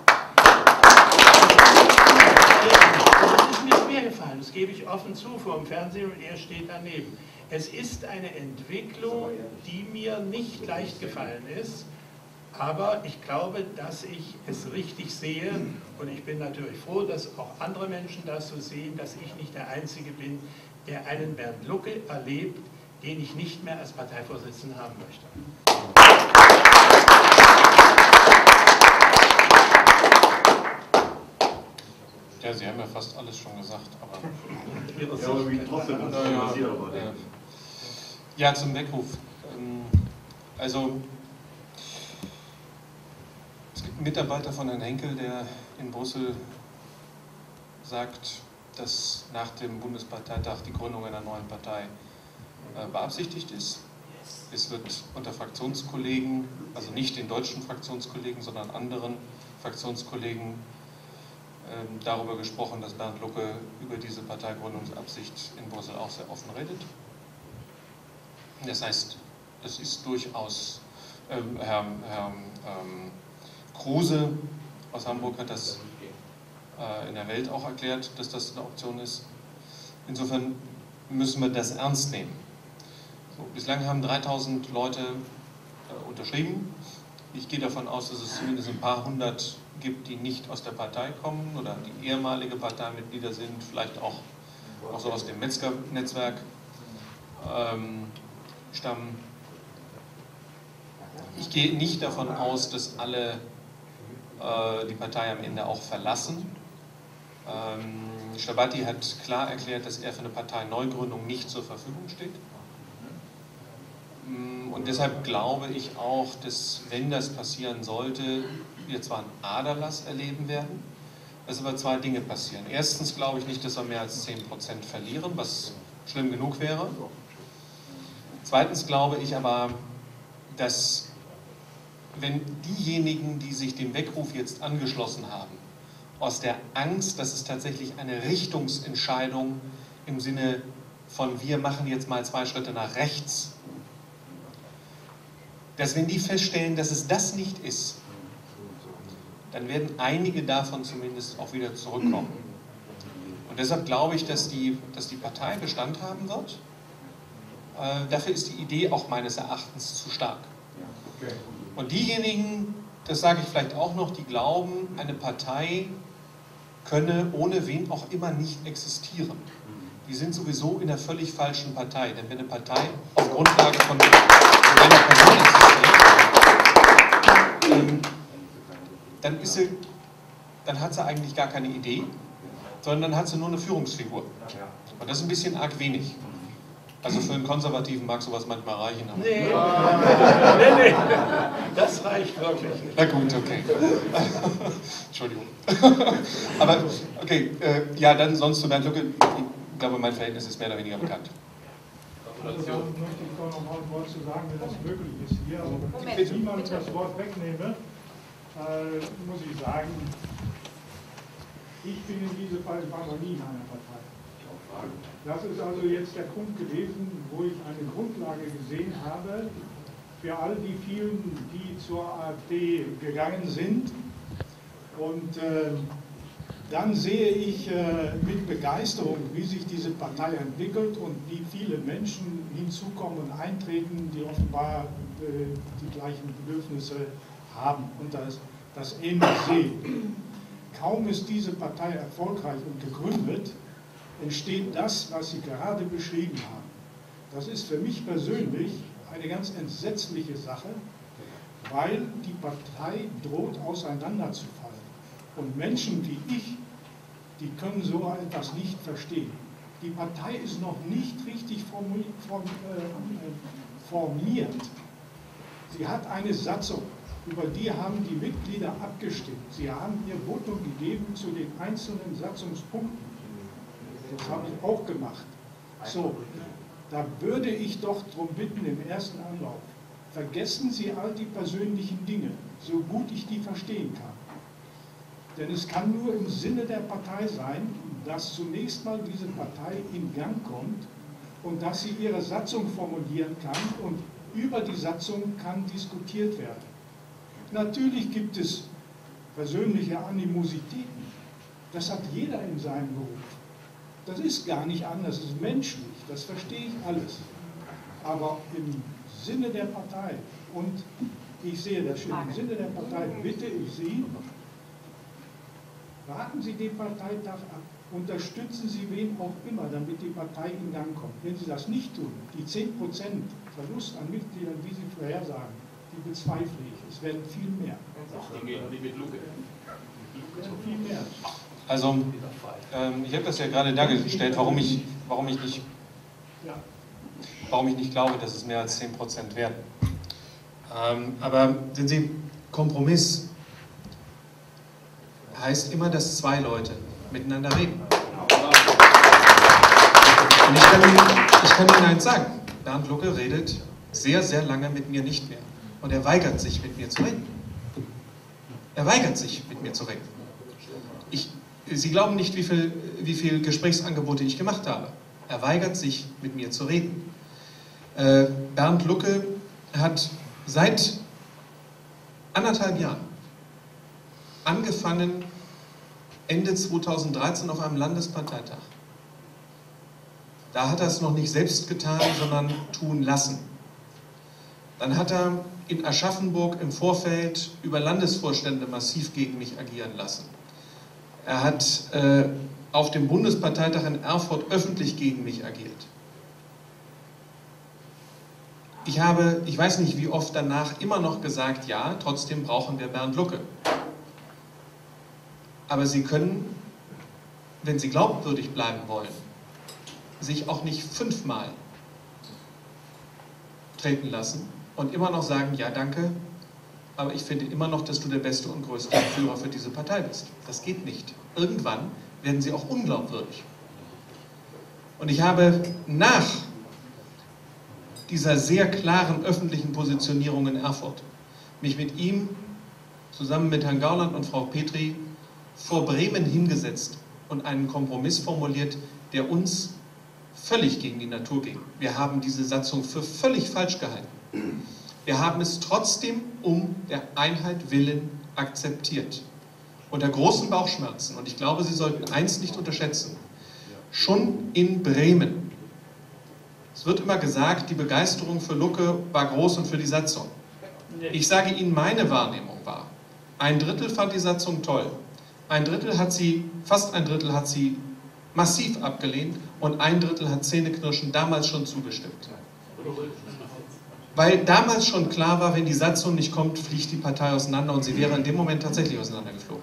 Das ist mir schwer gefallen, das gebe ich offen zu vor dem Fernsehen, und er steht daneben. Es ist eine Entwicklung, die mir nicht leicht gefallen ist, aber ich glaube, dass ich es richtig sehe, und ich bin natürlich froh, dass auch andere Menschen das so sehen, dass ich nicht der Einzige bin, der einen Bernd Lucke erlebt, den ich nicht mehr als Parteivorsitzenden haben möchte. Ja, Sie haben ja fast alles schon gesagt, aber... Ja, aber wie trotzdem was passiert aber. Ja, zum Weckruf. Also, es gibt einen Mitarbeiter von Herrn Henkel, der in Brüssel sagt, dass nach dem Bundesparteitag die Gründung einer neuen Partei beabsichtigt ist. Es wird unter Fraktionskollegen, also nicht den deutschen Fraktionskollegen, sondern anderen Fraktionskollegen, darüber gesprochen, dass Bernd Lucke über diese Parteigründungsabsicht in Brüssel auch sehr offen redet. Das heißt, es ist durchaus, ähm, Herr, Herr ähm, Kruse aus Hamburg hat das äh, in der Welt auch erklärt, dass das eine Option ist. Insofern müssen wir das ernst nehmen. So, bislang haben dreitausend Leute äh, unterschrieben. Ich gehe davon aus, dass es zumindest ein paar hundert gibt, die nicht aus der Partei kommen oder die ehemalige Parteimitglieder sind, vielleicht auch, auch so aus dem Metzger-Netzwerk ähm, stammen. Ich gehe nicht davon aus, dass alle äh, die Partei am Ende auch verlassen. Ähm, Stabatti hat klar erklärt, dass er für eine Parteineugründung nicht zur Verfügung steht. Und deshalb glaube ich auch, dass, wenn das passieren sollte, wir zwar einen Aderlass erleben werden, dass aber zwei Dinge passieren. Erstens glaube ich nicht, dass wir mehr als zehn Prozent verlieren, was schlimm genug wäre. Zweitens glaube ich aber, dass wenn diejenigen, die sich dem Weckruf jetzt angeschlossen haben, aus der Angst, dass es tatsächlich eine Richtungsentscheidung im Sinne von wir machen jetzt mal zwei Schritte nach rechts, dass wenn die feststellen, dass es das nicht ist, dann werden einige davon zumindest auch wieder zurückkommen. Und deshalb glaube ich, dass die, dass die Partei Bestand haben wird. Äh, dafür ist die Idee auch meines Erachtens zu stark. Und diejenigen, das sage ich vielleicht auch noch, die glauben, eine Partei könne ohne wen auch immer nicht existieren, die sind sowieso in der völlig falschen Partei. Denn wenn eine Partei auf Grundlage von einer Person existiert, ähm, dann, ist sie, dann hat sie eigentlich gar keine Idee, sondern dann hat sie nur eine Führungsfigur. Und das ist ein bisschen arg wenig. Also für einen Konservativen mag sowas manchmal reichen. Aber nee. nee, nee, das reicht wirklich nicht. Na gut, okay. Entschuldigung. Aber, okay, äh, ja, dann sonst zu Bernd Lucke. Ich glaube, mein Verhältnis ist mehr oder weniger bekannt. Also da möchte ich doch noch mal ein Wort zu sagen, wenn das möglich ist hier. Also, wenn ich niemand das Wort wegnehme, äh, muss ich sagen, ich bin in diesem Fall, ich war noch nie in einer Partei. Das ist also jetzt der Punkt gewesen, wo ich eine Grundlage gesehen habe für all die vielen, die zur AfD gegangen sind. Und äh, dann sehe ich äh, mit Begeisterung, wie sich diese Partei entwickelt und wie viele Menschen hinzukommen und eintreten, die offenbar äh, die gleichen Bedürfnisse haben und das, das ähnlich sehen. Kaum ist diese Partei erfolgreich und gegründet, entsteht das, was Sie gerade beschrieben haben. Das ist für mich persönlich eine ganz entsetzliche Sache, weil die Partei droht auseinanderzufallen. Und Menschen wie ich, die können so etwas nicht verstehen. Die Partei ist noch nicht richtig formiert. Sie hat eine Satzung, über die haben die Mitglieder abgestimmt. Sie haben ihr Votum gegeben zu den einzelnen Satzungspunkten. Das habe ich auch gemacht. So, da würde ich doch darum bitten im ersten Anlauf, vergessen Sie all die persönlichen Dinge, so gut ich die verstehen kann. Denn es kann nur im Sinne der Partei sein, dass zunächst mal diese Partei in Gang kommt und dass sie ihre Satzung formulieren kann und über die Satzung kann diskutiert werden. Natürlich gibt es persönliche Animositäten. Das hat jeder in seinem Beruf. Das ist gar nicht anders, das ist menschlich, das verstehe ich alles. Aber im Sinne der Partei, und ich sehe das schon, im Sinne der Partei bitte ich Sie, warten Sie den Parteitag ab, unterstützen Sie wen auch immer, damit die Partei in Gang kommt. Wenn Sie das nicht tun, die zehn Prozent Verlust an Mitgliedern, wie Sie vorhersagen, die bezweifle ich. Es werden viel mehr. Die gehen nicht mit Lucke. Es werden viel mehr. Also, ähm, ich habe das ja gerade dargestellt, warum ich, warum, ich nicht, warum ich nicht glaube, dass es mehr als zehn Prozent werden. Ähm, aber sehen Sie, Kompromiss heißt immer, dass zwei Leute miteinander reden. Und ich kann, ich kann Ihnen eins sagen, Bernd Lucke redet sehr, sehr lange mit mir nicht mehr. Und er weigert sich, mit mir zu reden. Er weigert sich, mit mir zu reden. Ich, Sie glauben nicht, wie viel, wie viel Gesprächsangebote ich gemacht habe. Er weigert sich, mit mir zu reden. Äh, Bernd Lucke hat seit anderthalb Jahren angefangen, Ende zweitausenddreizehn auf einem Landesparteitag. Da hat er es noch nicht selbst getan, sondern tun lassen. Dann hat er in Aschaffenburg im Vorfeld über Landesvorstände massiv gegen mich agieren lassen. Er hat äh, auf dem Bundesparteitag in Erfurt öffentlich gegen mich agiert. Ich habe, ich weiß nicht wie oft danach, immer noch gesagt, ja, trotzdem brauchen wir Bernd Lucke. Aber Sie können, wenn Sie glaubwürdig bleiben wollen, sich auch nicht fünfmal treten lassen und immer noch sagen, ja danke, aber ich finde immer noch, dass du der beste und größte Führer für diese Partei bist. Das geht nicht. Irgendwann werden Sie auch unglaubwürdig. Und ich habe nach dieser sehr klaren öffentlichen Positionierung in Erfurt mich mit ihm zusammen mit Herrn Gauland und Frau Petri vor Bremen hingesetzt und einen Kompromiss formuliert, der uns völlig gegen die Natur ging. Wir haben diese Satzung für völlig falsch gehalten. Wir haben es trotzdem um der Einheit willen akzeptiert. unter großen Bauchschmerzen, und ich glaube, Sie sollten eins nicht unterschätzen, schon in Bremen. Es wird immer gesagt, die Begeisterung für Lucke war groß und für die Satzung. Ich sage Ihnen, meine Wahrnehmung war, ein Drittel fand die Satzung toll, ein Drittel hat sie, fast ein Drittel hat sie massiv abgelehnt und ein Drittel hat zähneknirschend damals schon zugestimmt. Weil damals schon klar war, wenn die Satzung nicht kommt, fliegt die Partei auseinander, und sie wäre in dem Moment tatsächlich auseinandergeflogen.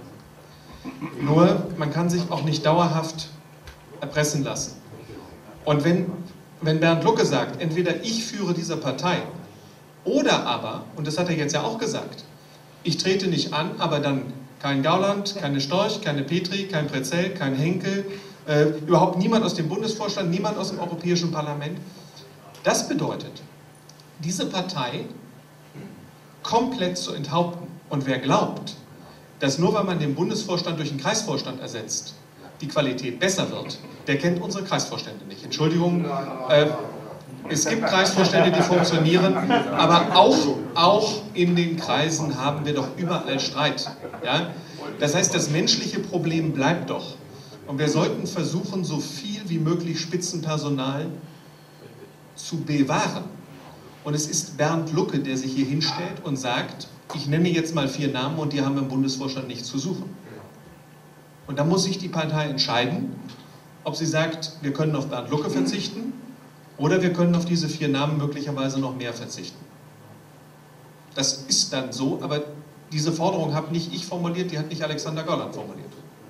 Nur, man kann sich auch nicht dauerhaft erpressen lassen. Und wenn, wenn Bernd Lucke sagt, entweder ich führe diese Partei, oder aber, und das hat er jetzt ja auch gesagt, ich trete nicht an, aber dann kein Gauland, keine Storch, keine Petri, kein Prezell, kein Henkel, äh, überhaupt niemand aus dem Bundesvorstand, niemand aus dem Europäischen Parlament. Das bedeutet, diese Partei komplett zu enthaupten. Und wer glaubt, dass nur weil man den Bundesvorstand durch einen Kreisvorstand ersetzt, die Qualität besser wird, der kennt unsere Kreisvorstände nicht. Entschuldigung, äh, es gibt Kreisvorstände, die funktionieren, aber auch, auch in den Kreisen haben wir doch überall Streit. Ja? Das heißt, das menschliche Problem bleibt doch. Und wir sollten versuchen, so viel wie möglich Spitzenpersonal zu bewahren. Und es ist Bernd Lucke, der sich hier hinstellt und sagt, ich nenne jetzt mal vier Namen und die haben im Bundesvorstand nichts zu suchen. Und da muss sich die Partei entscheiden, ob sie sagt, wir können auf Bernd Lucke verzichten oder wir können auf diese vier Namen möglicherweise noch mehr verzichten. Das ist dann so, aber diese Forderung habe nicht ich formuliert, die hat nicht Alexander Gauland formuliert.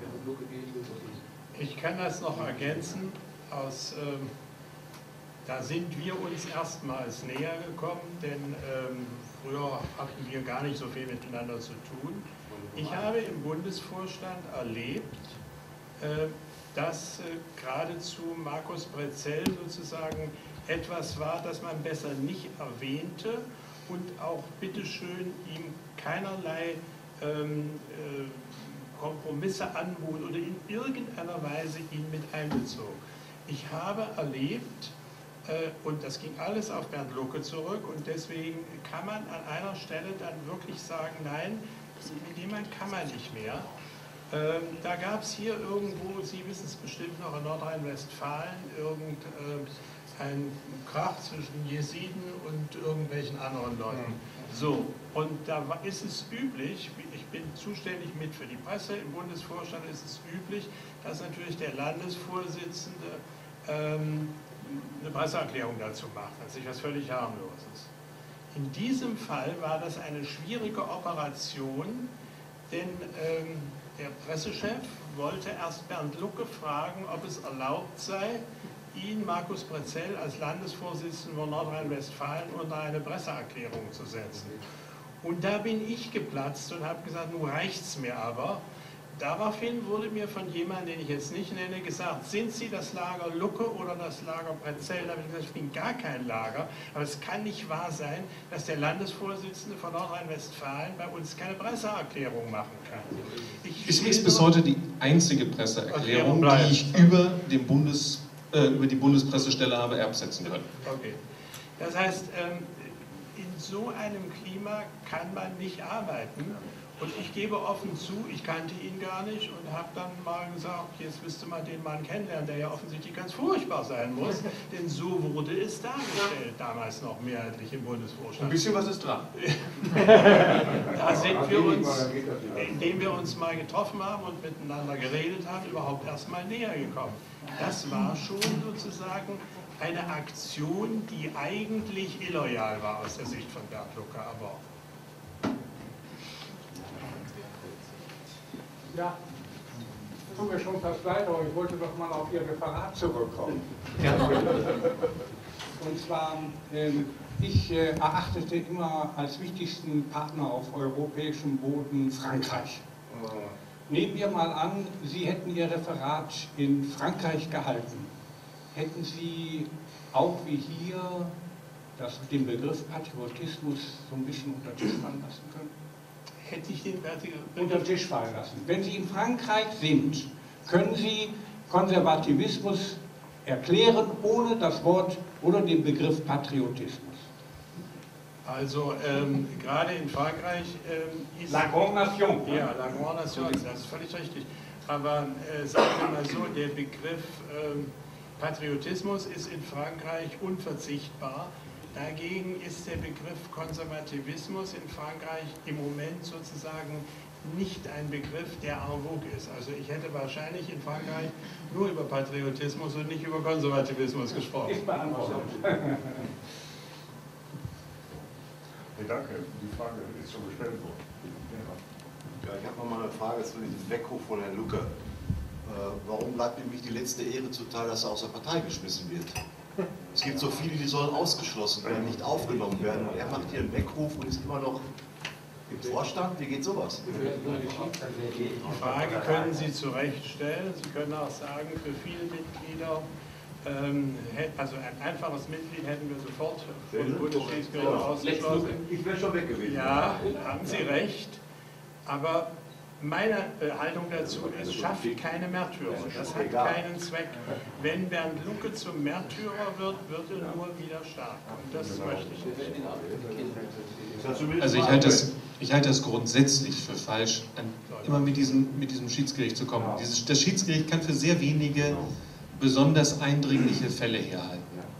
Ich kann das noch ergänzen, aus, ähm, da sind wir uns erstmals näher gekommen, denn ähm, früher hatten wir gar nicht so viel miteinander zu tun. Ich habe im Bundesvorstand erlebt, äh, dass äh, geradezu Markus Prezell sozusagen etwas war, das man besser nicht erwähnte und auch bitteschön ihm keinerlei ähm, äh, Kompromisse anbot oder in irgendeiner Weise ihn mit einbezog. Ich habe erlebt, äh, und das ging alles auf Bernd Lucke zurück, und deswegen kann man an einer Stelle dann wirklich sagen, nein, mit jemand kann man nicht mehr. Ähm, da gab es hier irgendwo, Sie wissen es bestimmt noch, in Nordrhein-Westfalen, irgendein äh, Krach zwischen Jesiden und irgendwelchen anderen Leuten. So, und da ist es üblich, ich bin zuständig mit für die Presse, im Bundesvorstand ist es üblich, dass natürlich der Landesvorsitzende ähm, eine Presseerklärung dazu macht, das ist was völlig harmloses. In diesem Fall war das eine schwierige Operation, denn ähm, der Pressechef wollte erst Bernd Lucke fragen, ob es erlaubt sei, ihn, Markus Prezell, als Landesvorsitzenden von Nordrhein-Westfalen unter eine Presseerklärung zu setzen. Und da bin ich geplatzt und habe gesagt, nun reicht's mir aber. Daraufhin wurde mir von jemandem, den ich jetzt nicht nenne, gesagt, sind Sie das Lager Lucke oder das Lager Prezell? Da habe ich gesagt, ich bin gar kein Lager, aber es kann nicht wahr sein, dass der Landesvorsitzende von Nordrhein-Westfalen bei uns keine Presseerklärung machen kann. Ich ist übrigens bis heute die einzige Presseerklärung, die ich über, den Bundes, äh, über die Bundespressestelle habe absetzen können. Okay. Das heißt, ähm, in so einem Klima kann man nicht arbeiten. Und ich gebe offen zu, ich kannte ihn gar nicht und habe dann mal gesagt, jetzt müsste man den Mann kennenlernen, der ja offensichtlich ganz furchtbar sein muss, denn so wurde es dargestellt, damals noch mehrheitlich im Bundesvorstand. Ein bisschen was ist dran. Da sind wir uns, indem wir uns mal getroffen haben und miteinander geredet haben, überhaupt erst mal näher gekommen. Das war schon sozusagen eine Aktion, die eigentlich illoyal war aus der Sicht von Bernd Lucke, aber Ja, tun wir schon fast weiter, aber ich wollte doch mal auf Ihr Referat zurückkommen. Ja. Und zwar, ähm, ich äh, erachtete immer als wichtigsten Partner auf europäischem Boden Frankreich. Nehmen wir mal an, Sie hätten Ihr Referat in Frankreich gehalten. Hätten Sie auch wie hier das, den Begriff Patriotismus so ein bisschen unter den Tisch fallen lassen können? Hätte ich den unter den Tisch fallen lassen. Wenn Sie in Frankreich sind, können Sie Konservativismus erklären ohne das Wort oder den Begriff Patriotismus. Also ähm, gerade in Frankreich ähm, ist... La Grande Nation. Ja, La Grande Nation, das ist völlig richtig. Aber äh, sagen wir mal so, der Begriff ähm, Patriotismus ist in Frankreich unverzichtbar. Dagegen ist der Begriff Konservativismus in Frankreich im Moment sozusagen nicht ein Begriff, der en vogue ist. Also ich hätte wahrscheinlich in Frankreich nur über Patriotismus und nicht über Konservativismus gesprochen. Ist beantwortet. Nee, danke. Die Frage ist schon gestellt worden. Ja, ich habe noch mal eine Frage zu diesem Weckruf von Herrn Lucke. Äh, warum bleibt ihm nicht die letzte Ehre zuteil, dass er aus der Partei geschmissen wird? Es gibt so viele, die sollen ausgeschlossen werden, nicht aufgenommen werden. Und er macht hier einen Weckruf und ist immer noch im Vorstand. Wie geht sowas? Die Frage können Sie zu Recht stellen. Sie können auch sagen, für viele Mitglieder, ähm, also ein einfaches Mitglied hätten wir sofort vom Bundesschiedsgericht ausgeschlossen. Ich wäre schon weg gewesen. Ja, haben Sie recht. Aber meine Haltung dazu ist, schafft keine Märtyrer. Das hat keinen Zweck. Wenn Bernd Lucke zum Märtyrer wird, wird er nur wieder stark. Und das möchte ich nicht. Also ich halte das, ich halte das grundsätzlich für falsch, immer mit diesem, mit diesem Schiedsgericht zu kommen. Dieses, das Schiedsgericht kann für sehr wenige besonders eindringliche Fälle herhalten.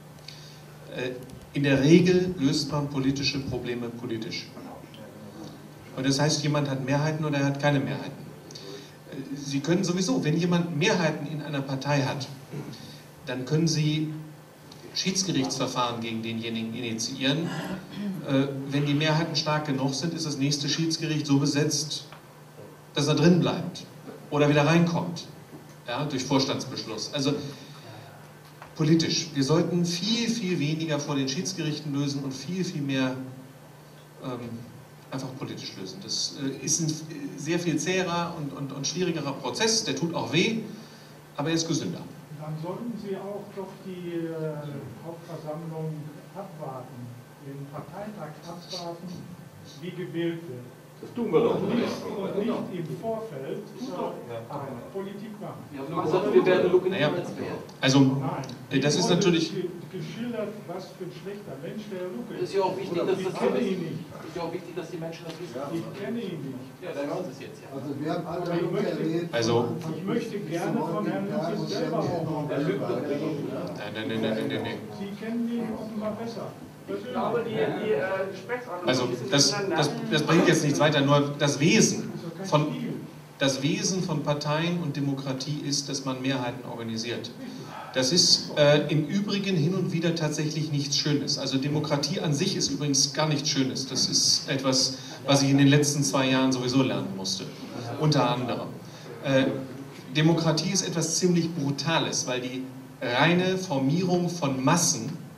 In der Regel löst man politische Probleme politisch. Und das heißt, jemand hat Mehrheiten oder er hat keine Mehrheiten. Sie können sowieso, wenn jemand Mehrheiten in einer Partei hat, dann können Sie Schiedsgerichtsverfahren gegen denjenigen initiieren. Wenn die Mehrheiten stark genug sind, ist das nächste Schiedsgericht so besetzt, dass er drin bleibt oder wieder reinkommt, ja, durch Vorstandsbeschluss. Also politisch. Wir sollten viel, viel weniger vor den Schiedsgerichten lösen und viel, viel mehr ähm, einfach politisch lösen. Das äh, ist ein sehr viel zäherer und, und, und schwierigerer Prozess, der tut auch weh, aber er ist gesünder. Dann sollten Sie auch doch die äh, Hauptversammlung abwarten, den Parteitag abwarten, wie gewählt wird. Das tun wir doch. Und nicht, und nicht im Vorfeld äh, Politik machen. Also, wir werden Lucke nicht naja, also, Nein, das ist natürlich... geschildert, was für ein schlechter Mensch der Lucke ist. Es ist ja auch wichtig, dass ich das kenne ihn nicht. ist ja auch wichtig, dass die Menschen das wissen. Ich kenne ihn nicht. Ja, dann hören Sie es jetzt ja. Also wir haben alle Ich möchte, Also, ich möchte gerne von Herrn Lucke selber auch noch. Er lügt doch. nein, nein, nein, nein, nein, nein. Sie kennen ihn offenbar besser. Ich glaube, die, die äh, Gesprächsordnung Also das, das, das bringt jetzt nichts weiter, nur das Wesen von, das Wesen von Parteien und Demokratie ist, dass man Mehrheiten organisiert. Das ist äh, im Übrigen hin und wieder tatsächlich nichts Schönes. Also Demokratie an sich ist übrigens gar nichts Schönes. Das ist etwas, was ich in den letzten zwei Jahren sowieso lernen musste, unter anderem. Äh, Demokratie ist etwas ziemlich Brutales, weil die reine Formierung von Massen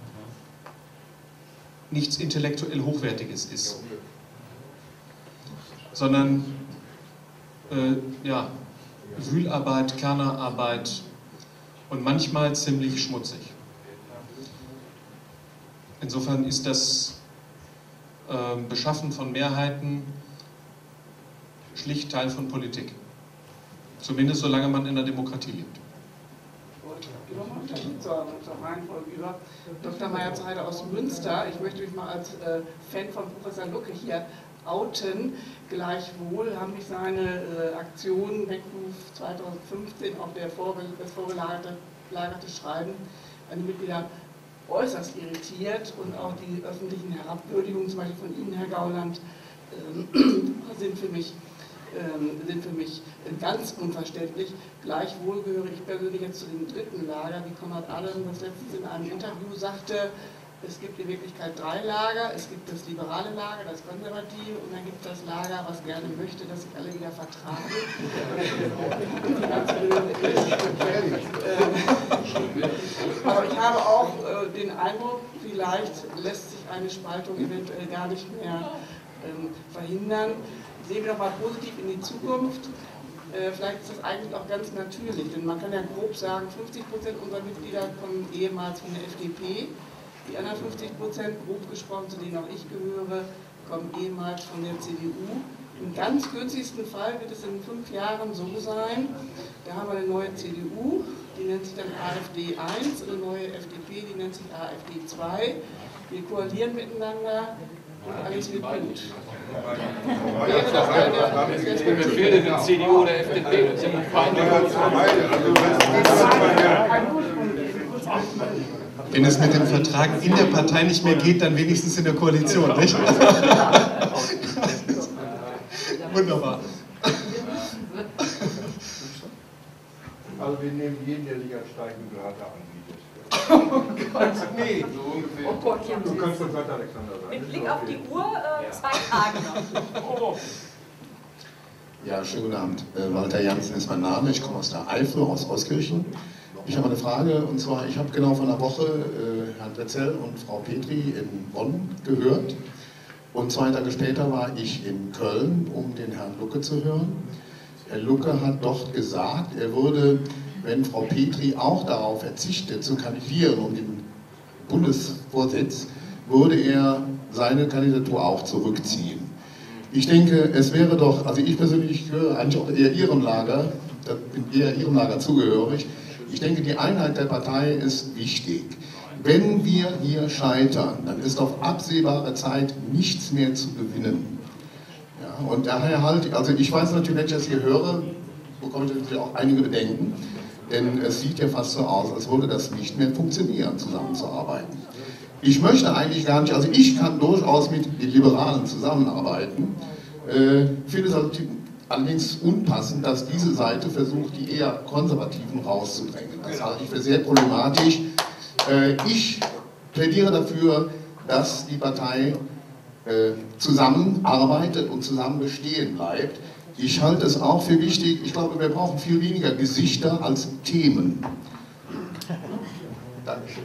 nichts intellektuell Hochwertiges ist, sondern äh, ja, Wühlarbeit, Kernerarbeit und manchmal ziemlich schmutzig. Insofern ist das äh, Beschaffen von Mehrheiten schlicht Teil von Politik. Zumindest solange man in der Demokratie lebt. Zur, zur Reihenfolge über. Doktor Meyer-Zeider aus Münster. Ich möchte mich mal als äh, Fan von Professor Lucke hier outen. Gleichwohl haben mich seine äh, Aktion Weckruf zweitausendfünfzehn auf der vorge das vorgelagerte Schreiben an die Mitglieder äußerst irritiert und auch die öffentlichen Herabwürdigungen, zum Beispiel von Ihnen, Herr Gauland, äh, sind für mich Ähm, sind für mich ganz unverständlich. Gleichwohl gehöre ich persönlich jetzt zu dem dritten Lager, wie Konrad Adam das letztens in einem Interview sagte. Es gibt in Wirklichkeit drei Lager. Es gibt das liberale Lager, das konservative, und dann gibt es das Lager, was gerne möchte, dass sich alle wieder vertragen. Aber ich habe auch äh, den Eindruck, vielleicht lässt sich eine Spaltung eventuell gar nicht mehr ähm, verhindern. Sehen wir doch mal positiv in die Zukunft. Äh, vielleicht ist das eigentlich auch ganz natürlich, denn man kann ja grob sagen, fünfzig Prozent unserer Mitglieder kommen ehemals von der F D P, die anderen fünfzig Prozent, grob gesprochen, zu denen auch ich gehöre, kommen ehemals von der C D U. Im ganz günstigsten Fall wird es in fünf Jahren so sein, da haben wir eine neue C D U, die nennt sich dann A f D eins, eine neue F D P, die nennt sich A f D zwei. Wir koalieren miteinander. Alles wird gut. Wer fehlt denn C D U oder F D P? Das ist ja nicht feindlich. Wenn es mit dem Vertrag in der Partei nicht mehr geht, dann wenigstens in der Koalition, nicht? Wunderbar. Also wir nehmen jeden, der Liga-steigende Berater anbietet. Oh Gott, nee, so ungefähr. Oh Gott, ja. Du kannst von Gott Alexander sein. Mit Blick auf die Uhr, äh, zwei Tage noch. Ja, schönen guten Abend. Äh, Walter Jansen ist mein Name, ich komme aus der Eifel, aus Euskirchen. Ich habe eine Frage, und zwar, ich habe genau vor einer Woche äh, Herrn Wetzel und Frau Petri in Bonn gehört. Und zwei Tage später war ich in Köln, um den Herrn Lucke zu hören. Herr Lucke hat dort gesagt, er würde, wenn Frau Petri auch darauf verzichtet, zu kandidieren um den Bundesvorsitz, würde er seine Kandidatur auch zurückziehen. Ich denke, es wäre doch, also ich persönlich gehöre eigentlich auch eher Ihrem Lager, bin eher Ihrem Lager zugehörig. Ich denke, die Einheit der Partei ist wichtig. Wenn wir hier scheitern, dann ist auf absehbare Zeit nichts mehr zu gewinnen. Ja, und daher halt, also ich weiß natürlich, wenn ich das hier höre, bekomme ich natürlich auch einige Bedenken, denn es sieht ja fast so aus, als würde das nicht mehr funktionieren, zusammenzuarbeiten. Ich möchte eigentlich gar nicht, also ich kann durchaus mit den Liberalen zusammenarbeiten, äh, finde es also allerdings unpassend, dass diese Seite versucht, die eher Konservativen rauszudrängen. Das halte ich für sehr problematisch. Äh, ich plädiere dafür, dass die Partei äh, zusammenarbeitet und zusammen bestehen bleibt. Ich halte es auch für wichtig, ich glaube, wir brauchen viel weniger Gesichter als Themen. Dankeschön.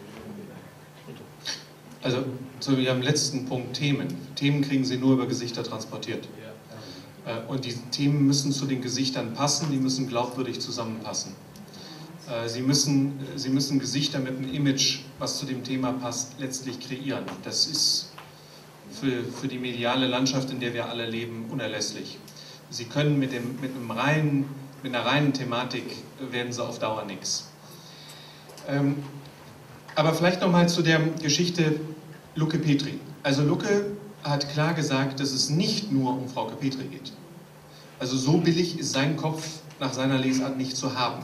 Also zu Ihrem letzten Punkt, Themen. Themen kriegen Sie nur über Gesichter transportiert. Und die Themen müssen zu den Gesichtern passen, die müssen glaubwürdig zusammenpassen. Sie müssen, Sie müssen Gesichter mit einem Image, was zu dem Thema passt, letztlich kreieren. Das ist für, für die mediale Landschaft, in der wir alle leben, unerlässlich. Sie können mit, dem, mit, einem reinen, mit einer reinen Thematik, werden Sie auf Dauer nichts. Ähm, aber vielleicht nochmal zu der Geschichte Lucke Petri. Also Lucke hat klar gesagt, dass es nicht nur um Frauke Petri geht. Also so billig ist sein Kopf nach seiner Lesart nicht zu haben.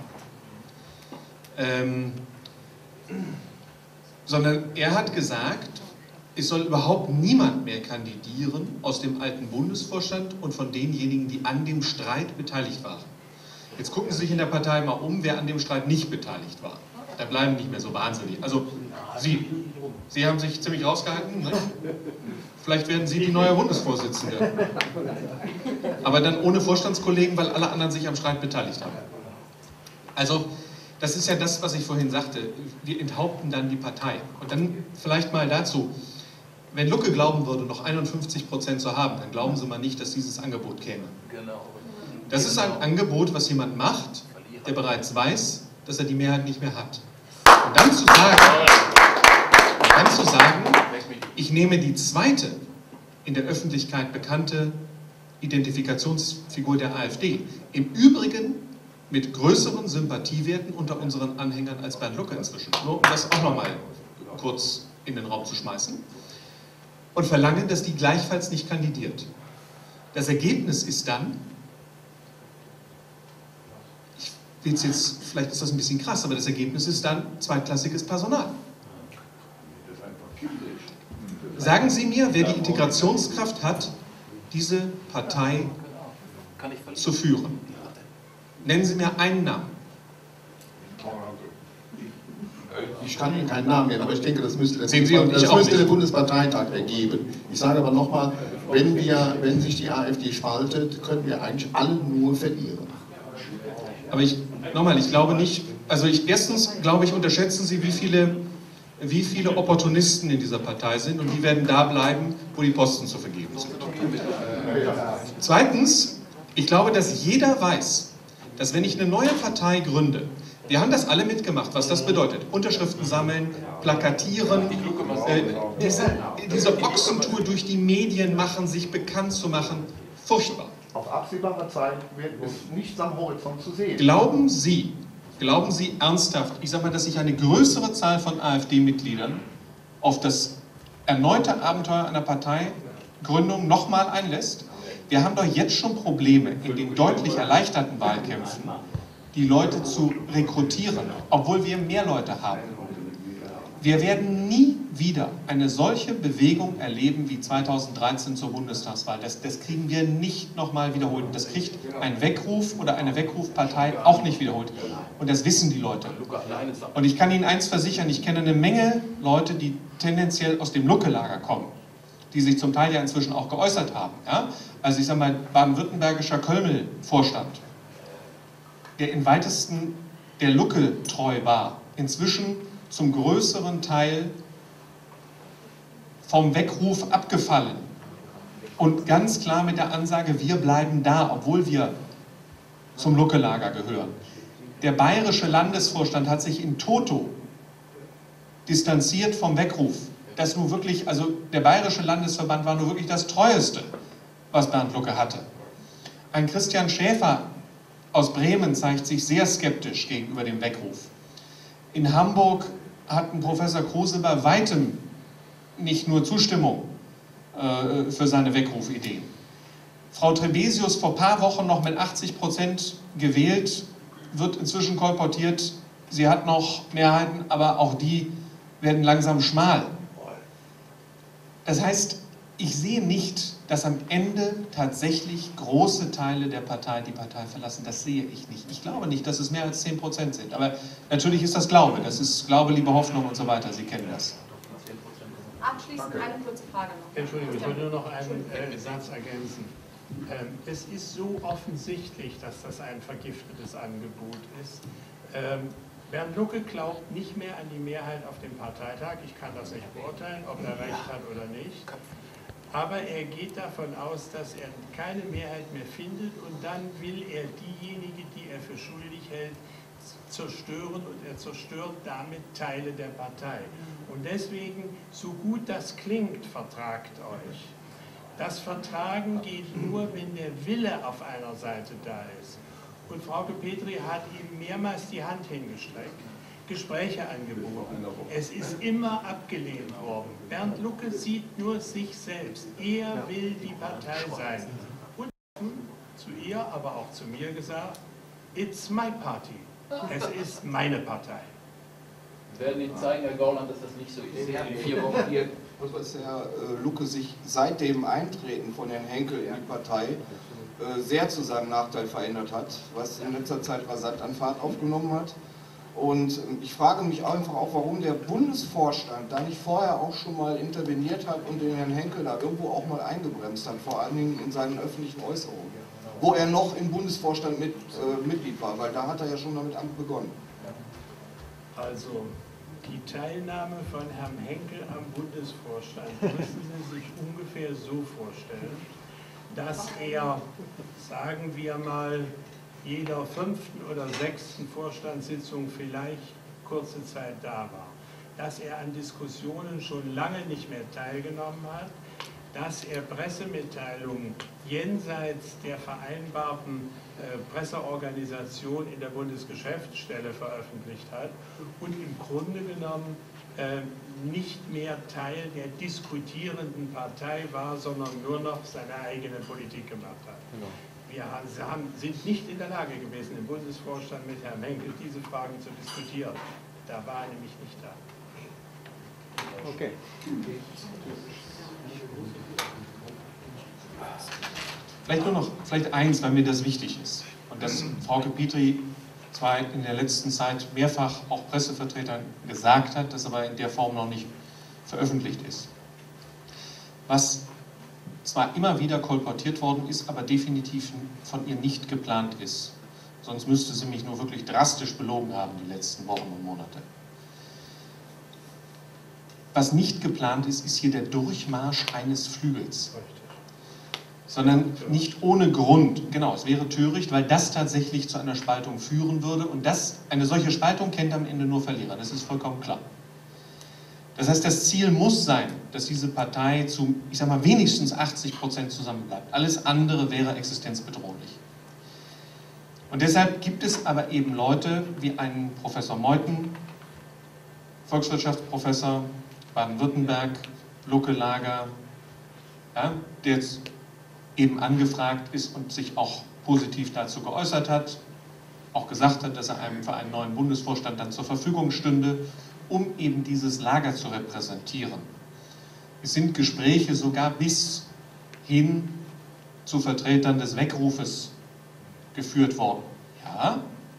Ähm, sondern er hat gesagt, es soll überhaupt niemand mehr kandidieren aus dem alten Bundesvorstand und von denjenigen, die an dem Streit beteiligt waren. Jetzt gucken Sie sich in der Partei mal um, wer an dem Streit nicht beteiligt war. Da bleiben nicht mehr so wahnsinnig. Also Sie, Sie haben sich ziemlich rausgehalten, ne? Vielleicht werden Sie die neue Bundesvorsitzende. Aber dann ohne Vorstandskollegen, weil alle anderen sich am Streit beteiligt haben. Also das ist ja das, was ich vorhin sagte. Wir enthaupten dann die Partei. Und dann vielleicht mal dazu. Wenn Lucke glauben würde, noch einundfünfzig Prozent zu haben, dann glauben Sie mal nicht, dass dieses Angebot käme. Das ist ein Angebot, was jemand macht, der bereits weiß, dass er die Mehrheit nicht mehr hat. Und dann zu sagen, und dann zu sagen, ich nehme die zweite in der Öffentlichkeit bekannte Identifikationsfigur der AfD, im Übrigen mit größeren Sympathiewerten unter unseren Anhängern als Bernd Lucke inzwischen, nur um das auch nochmal kurz in den Raum zu schmeißen, und verlangen, dass die gleichfalls nicht kandidiert. Das Ergebnis ist dann, ich will es jetzt, vielleicht ist das ein bisschen krass, aber das Ergebnis ist dann zweitklassiges Personal. Sagen Sie mir, wer die Integrationskraft hat, diese Partei zu führen. Nennen Sie mir einen Namen. Ich kann Ihnen keinen Namen nennen, aber ich denke, das müsste, das Sehen Sie und das ich auch müsste nicht. der Bundesparteitag ergeben. Ich sage aber nochmal, wenn, wir, wenn sich die AfD spaltet, können wir eigentlich alle nur verlieren. Aber ich, nochmal, ich glaube nicht, also ich, erstens glaube ich, unterschätzen Sie, wie viele, wie viele Opportunisten in dieser Partei sind und die werden da bleiben, wo die Posten zu vergeben sind. Zweitens, ich glaube, dass jeder weiß, dass wenn ich eine neue Partei gründe, wir haben das alle mitgemacht, was das bedeutet. Unterschriften sammeln, plakatieren, äh, diese, diese Ochsentour durch die Medien machen, sich bekannt zu machen. Furchtbar. Auf absehbare Zeit wird es nichts am Horizont zu sehen. Glauben Sie, glauben Sie ernsthaft, ich sage mal, dass sich eine größere Zahl von AfD-Mitgliedern auf das erneute Abenteuer einer Parteigründung nochmal einlässt? Wir haben doch jetzt schon Probleme in den deutlich erleichterten Wahlkämpfen, die Leute zu rekrutieren, obwohl wir mehr Leute haben. Wir werden nie wieder eine solche Bewegung erleben wie zweitausenddreizehn zur Bundestagswahl. Das, das kriegen wir nicht nochmal wiederholt. Das kriegt ein Weckruf oder eine Weckrufpartei auch nicht wiederholt. Und das wissen die Leute. Und ich kann Ihnen eins versichern, ich kenne eine Menge Leute, die tendenziell aus dem Lucke-Lager kommen, die sich zum Teil ja inzwischen auch geäußert haben. Ja? Also ich sage mal, baden-württembergischer Kölmel-Vorstand, der im weitesten der Lucke treu war, inzwischen zum größeren Teil vom Weckruf abgefallen und ganz klar mit der Ansage, wir bleiben da, obwohl wir zum Lucke-Lager gehören. Der bayerische Landesvorstand hat sich in toto distanziert vom Weckruf. Das nun wirklich, also der bayerische Landesverband war nur wirklich das Treueste, was Bernd Lucke hatte. Ein Christian Schäfer aus Bremen zeigt sich sehr skeptisch gegenüber dem Weckruf. In Hamburg hat ein Professor Kruse bei weitem nicht nur Zustimmung äh, für seine Weckrufideen. Frau Trebesius, vor ein paar Wochen noch mit achtzig Prozent gewählt, wird inzwischen kolportiert, sie hat noch Mehrheiten, aber auch die werden langsam schmal. Das heißt, ich sehe nicht, dass am Ende tatsächlich große Teile der Partei die Partei verlassen. Das sehe ich nicht. Ich glaube nicht, dass es mehr als zehn Prozent sind. Aber natürlich ist das Glaube. Das ist Glaube, Liebe, Hoffnung und so weiter. Sie kennen das. Abschließend eine kurze Frage noch. Entschuldigung, ich wollte nur noch einen äh, Satz ergänzen. Ähm, es ist so offensichtlich, dass das ein vergiftetes Angebot ist. Ähm, Bernd Lucke glaubt nicht mehr an die Mehrheit auf dem Parteitag. Ich kann das nicht beurteilen, ob er recht hat oder nicht. Aber er geht davon aus, dass er keine Mehrheit mehr findet und dann will er diejenige, die er für schuldig hält, zerstören und er zerstört damit Teile der Partei. Und deswegen, so gut das klingt, vertragt euch. Das Vertragen geht nur, wenn der Wille auf einer Seite da ist. Und Frauke Petry hat ihm mehrmals die Hand hingestreckt, Gespräche angeboten. Es ist immer abgelehnt worden. Bernd Lucke sieht nur sich selbst. Er will die Partei sein. Und zu ihr, aber auch zu mir gesagt, it's my party. Es ist meine Partei. Werden Ihnen zeigen, Herr Gauland, dass das nicht so ist. In vier Wochen. Hier, was Herr Lucke sich seit dem Eintreten von Herrn Henkel in die Partei sehr zu seinem Nachteil verändert hat, was in letzter Zeit rasant an Fahrt aufgenommen hat. Und ich frage mich einfach auch, warum der Bundesvorstand da nicht vorher auch schon mal interveniert hat und den Herrn Henkel da irgendwo auch mal eingebremst hat, vor allen Dingen in seinen öffentlichen Äußerungen, wo er noch im Bundesvorstand mit, äh, Mitglied war, weil da hat er ja schon damit begonnen. Also, die Teilnahme von Herrn Henkel am Bundesvorstand müssen Sie sich ungefähr so vorstellen, dass er, sagen wir mal, jeder fünften oder sechsten Vorstandssitzung vielleicht kurze Zeit da war, dass er an Diskussionen schon lange nicht mehr teilgenommen hat, dass er Pressemitteilungen jenseits der vereinbarten äh, Presseorganisation in der Bundesgeschäftsstelle veröffentlicht hat und im Grunde genommen äh, nicht mehr Teil der diskutierenden Partei war, sondern nur noch seine eigene Politik gemacht hat. Genau. Wir haben, sind nicht in der Lage gewesen, im Bundesvorstand mit Herrn Henkel diese Fragen zu diskutieren. Da war er nämlich nicht da. Okay. Vielleicht nur noch, vielleicht eins, weil mir das wichtig ist. Und das Frauke Petry zwar in der letzten Zeit mehrfach auch Pressevertretern gesagt hat, das aber in der Form noch nicht veröffentlicht ist. Was zwar immer wieder kolportiert worden ist, aber definitiv von ihr nicht geplant ist. Sonst müsste sie mich nur wirklich drastisch belogen haben die letzten Wochen und Monate. Was nicht geplant ist, ist hier der Durchmarsch eines Flügels. Sondern nicht ohne Grund. Genau, es wäre töricht, weil das tatsächlich zu einer Spaltung führen würde. Und das, eine solche Spaltung kennt am Ende nur Verlierer. Das ist vollkommen klar. Das heißt, das Ziel muss sein, dass diese Partei zu, ich sag mal, wenigstens achtzig Prozent zusammenbleibt. Alles andere wäre existenzbedrohlich. Und deshalb gibt es aber eben Leute wie einen Professor Meuthen, Volkswirtschaftsprofessor, Baden-Württemberg, Lucke-Lager, ja, der jetzt eben angefragt ist und sich auch positiv dazu geäußert hat, auch gesagt hat, dass er einem für einen neuen Bundesvorstand dann zur Verfügung stünde, um eben dieses Lager zu repräsentieren. Es sind Gespräche sogar bis hin zu Vertretern des Weckrufes geführt worden. Ja,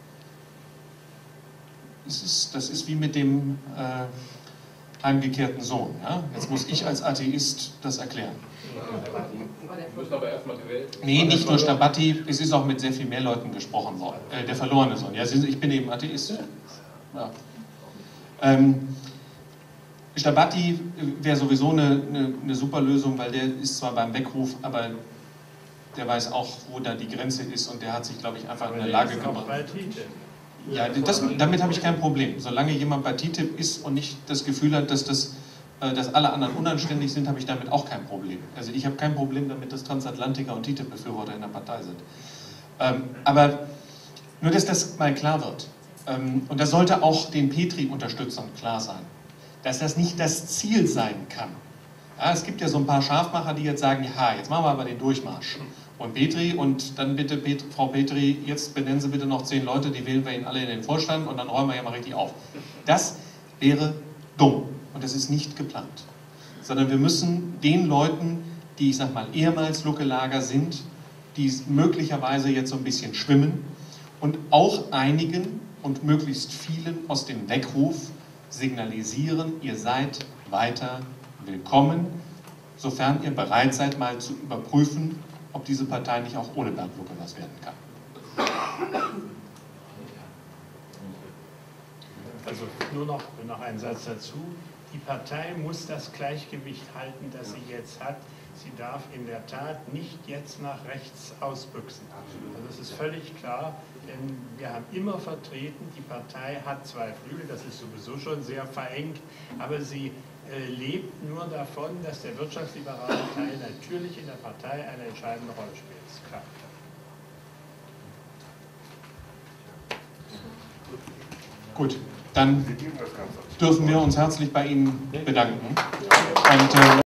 es ist, das ist wie mit dem äh, heimgekehrten Sohn. Ja? Jetzt muss ich als Atheist das erklären. Du bist aber erstmal gewählt. Nee, nicht nur Stabatti, es ist auch mit sehr viel mehr Leuten gesprochen worden. Äh, der verlorene Sohn. Ja, ich bin eben Atheist. Ja. Ähm, Stabatti wäre sowieso eine, eine, eine super Lösung, weil der ist zwar beim Weckruf, aber der weiß auch, wo da die Grenze ist und der hat sich, glaube ich, einfach in der Lage gebracht. Ja, das, damit habe ich kein Problem. Solange jemand bei T T I P ist und nicht das Gefühl hat, dass, das, äh, dass alle anderen unanständig sind, habe ich damit auch kein Problem. Also ich habe kein Problem damit, dass Transatlantiker und T T I P-Befürworter in der Partei sind. Ähm, aber nur, dass das mal klar wird. Ähm, und das sollte auch den Petri-Unterstützern klar sein, dass das nicht das Ziel sein kann. Ja, es gibt ja so ein paar Scharfmacher, die jetzt sagen, ja, jetzt machen wir aber den Durchmarsch. Und Petri, und dann bitte, Pet, Frau Petri, jetzt benennen Sie bitte noch zehn Leute, die wählen wir Ihnen alle in den Vorstand und dann räumen wir ja mal richtig auf. Das wäre dumm und das ist nicht geplant. Sondern wir müssen den Leuten, die, ich sag mal, ehemals Lucke-Lager sind, die möglicherweise jetzt so ein bisschen schwimmen und auch einigen und möglichst vielen aus dem Weckruf signalisieren, ihr seid weiter willkommen, sofern ihr bereit seid, mal zu überprüfen, ob diese Partei nicht auch ohne Bernd Lucke was werden kann. Also nur noch, noch ein Satz dazu. Die Partei muss das Gleichgewicht halten, das sie jetzt hat. Sie darf in der Tat nicht jetzt nach rechts ausbüchsen. Also das ist völlig klar, denn wir haben immer vertreten, die Partei hat zwei Flügel, das ist sowieso schon sehr verengt, aber sie äh, lebt nur davon, dass der wirtschaftsliberale Teil natürlich in der Partei eine entscheidende Rolle spielt. Das ist klar. Gut, dann dürfen wir uns herzlich bei Ihnen bedanken. Und, äh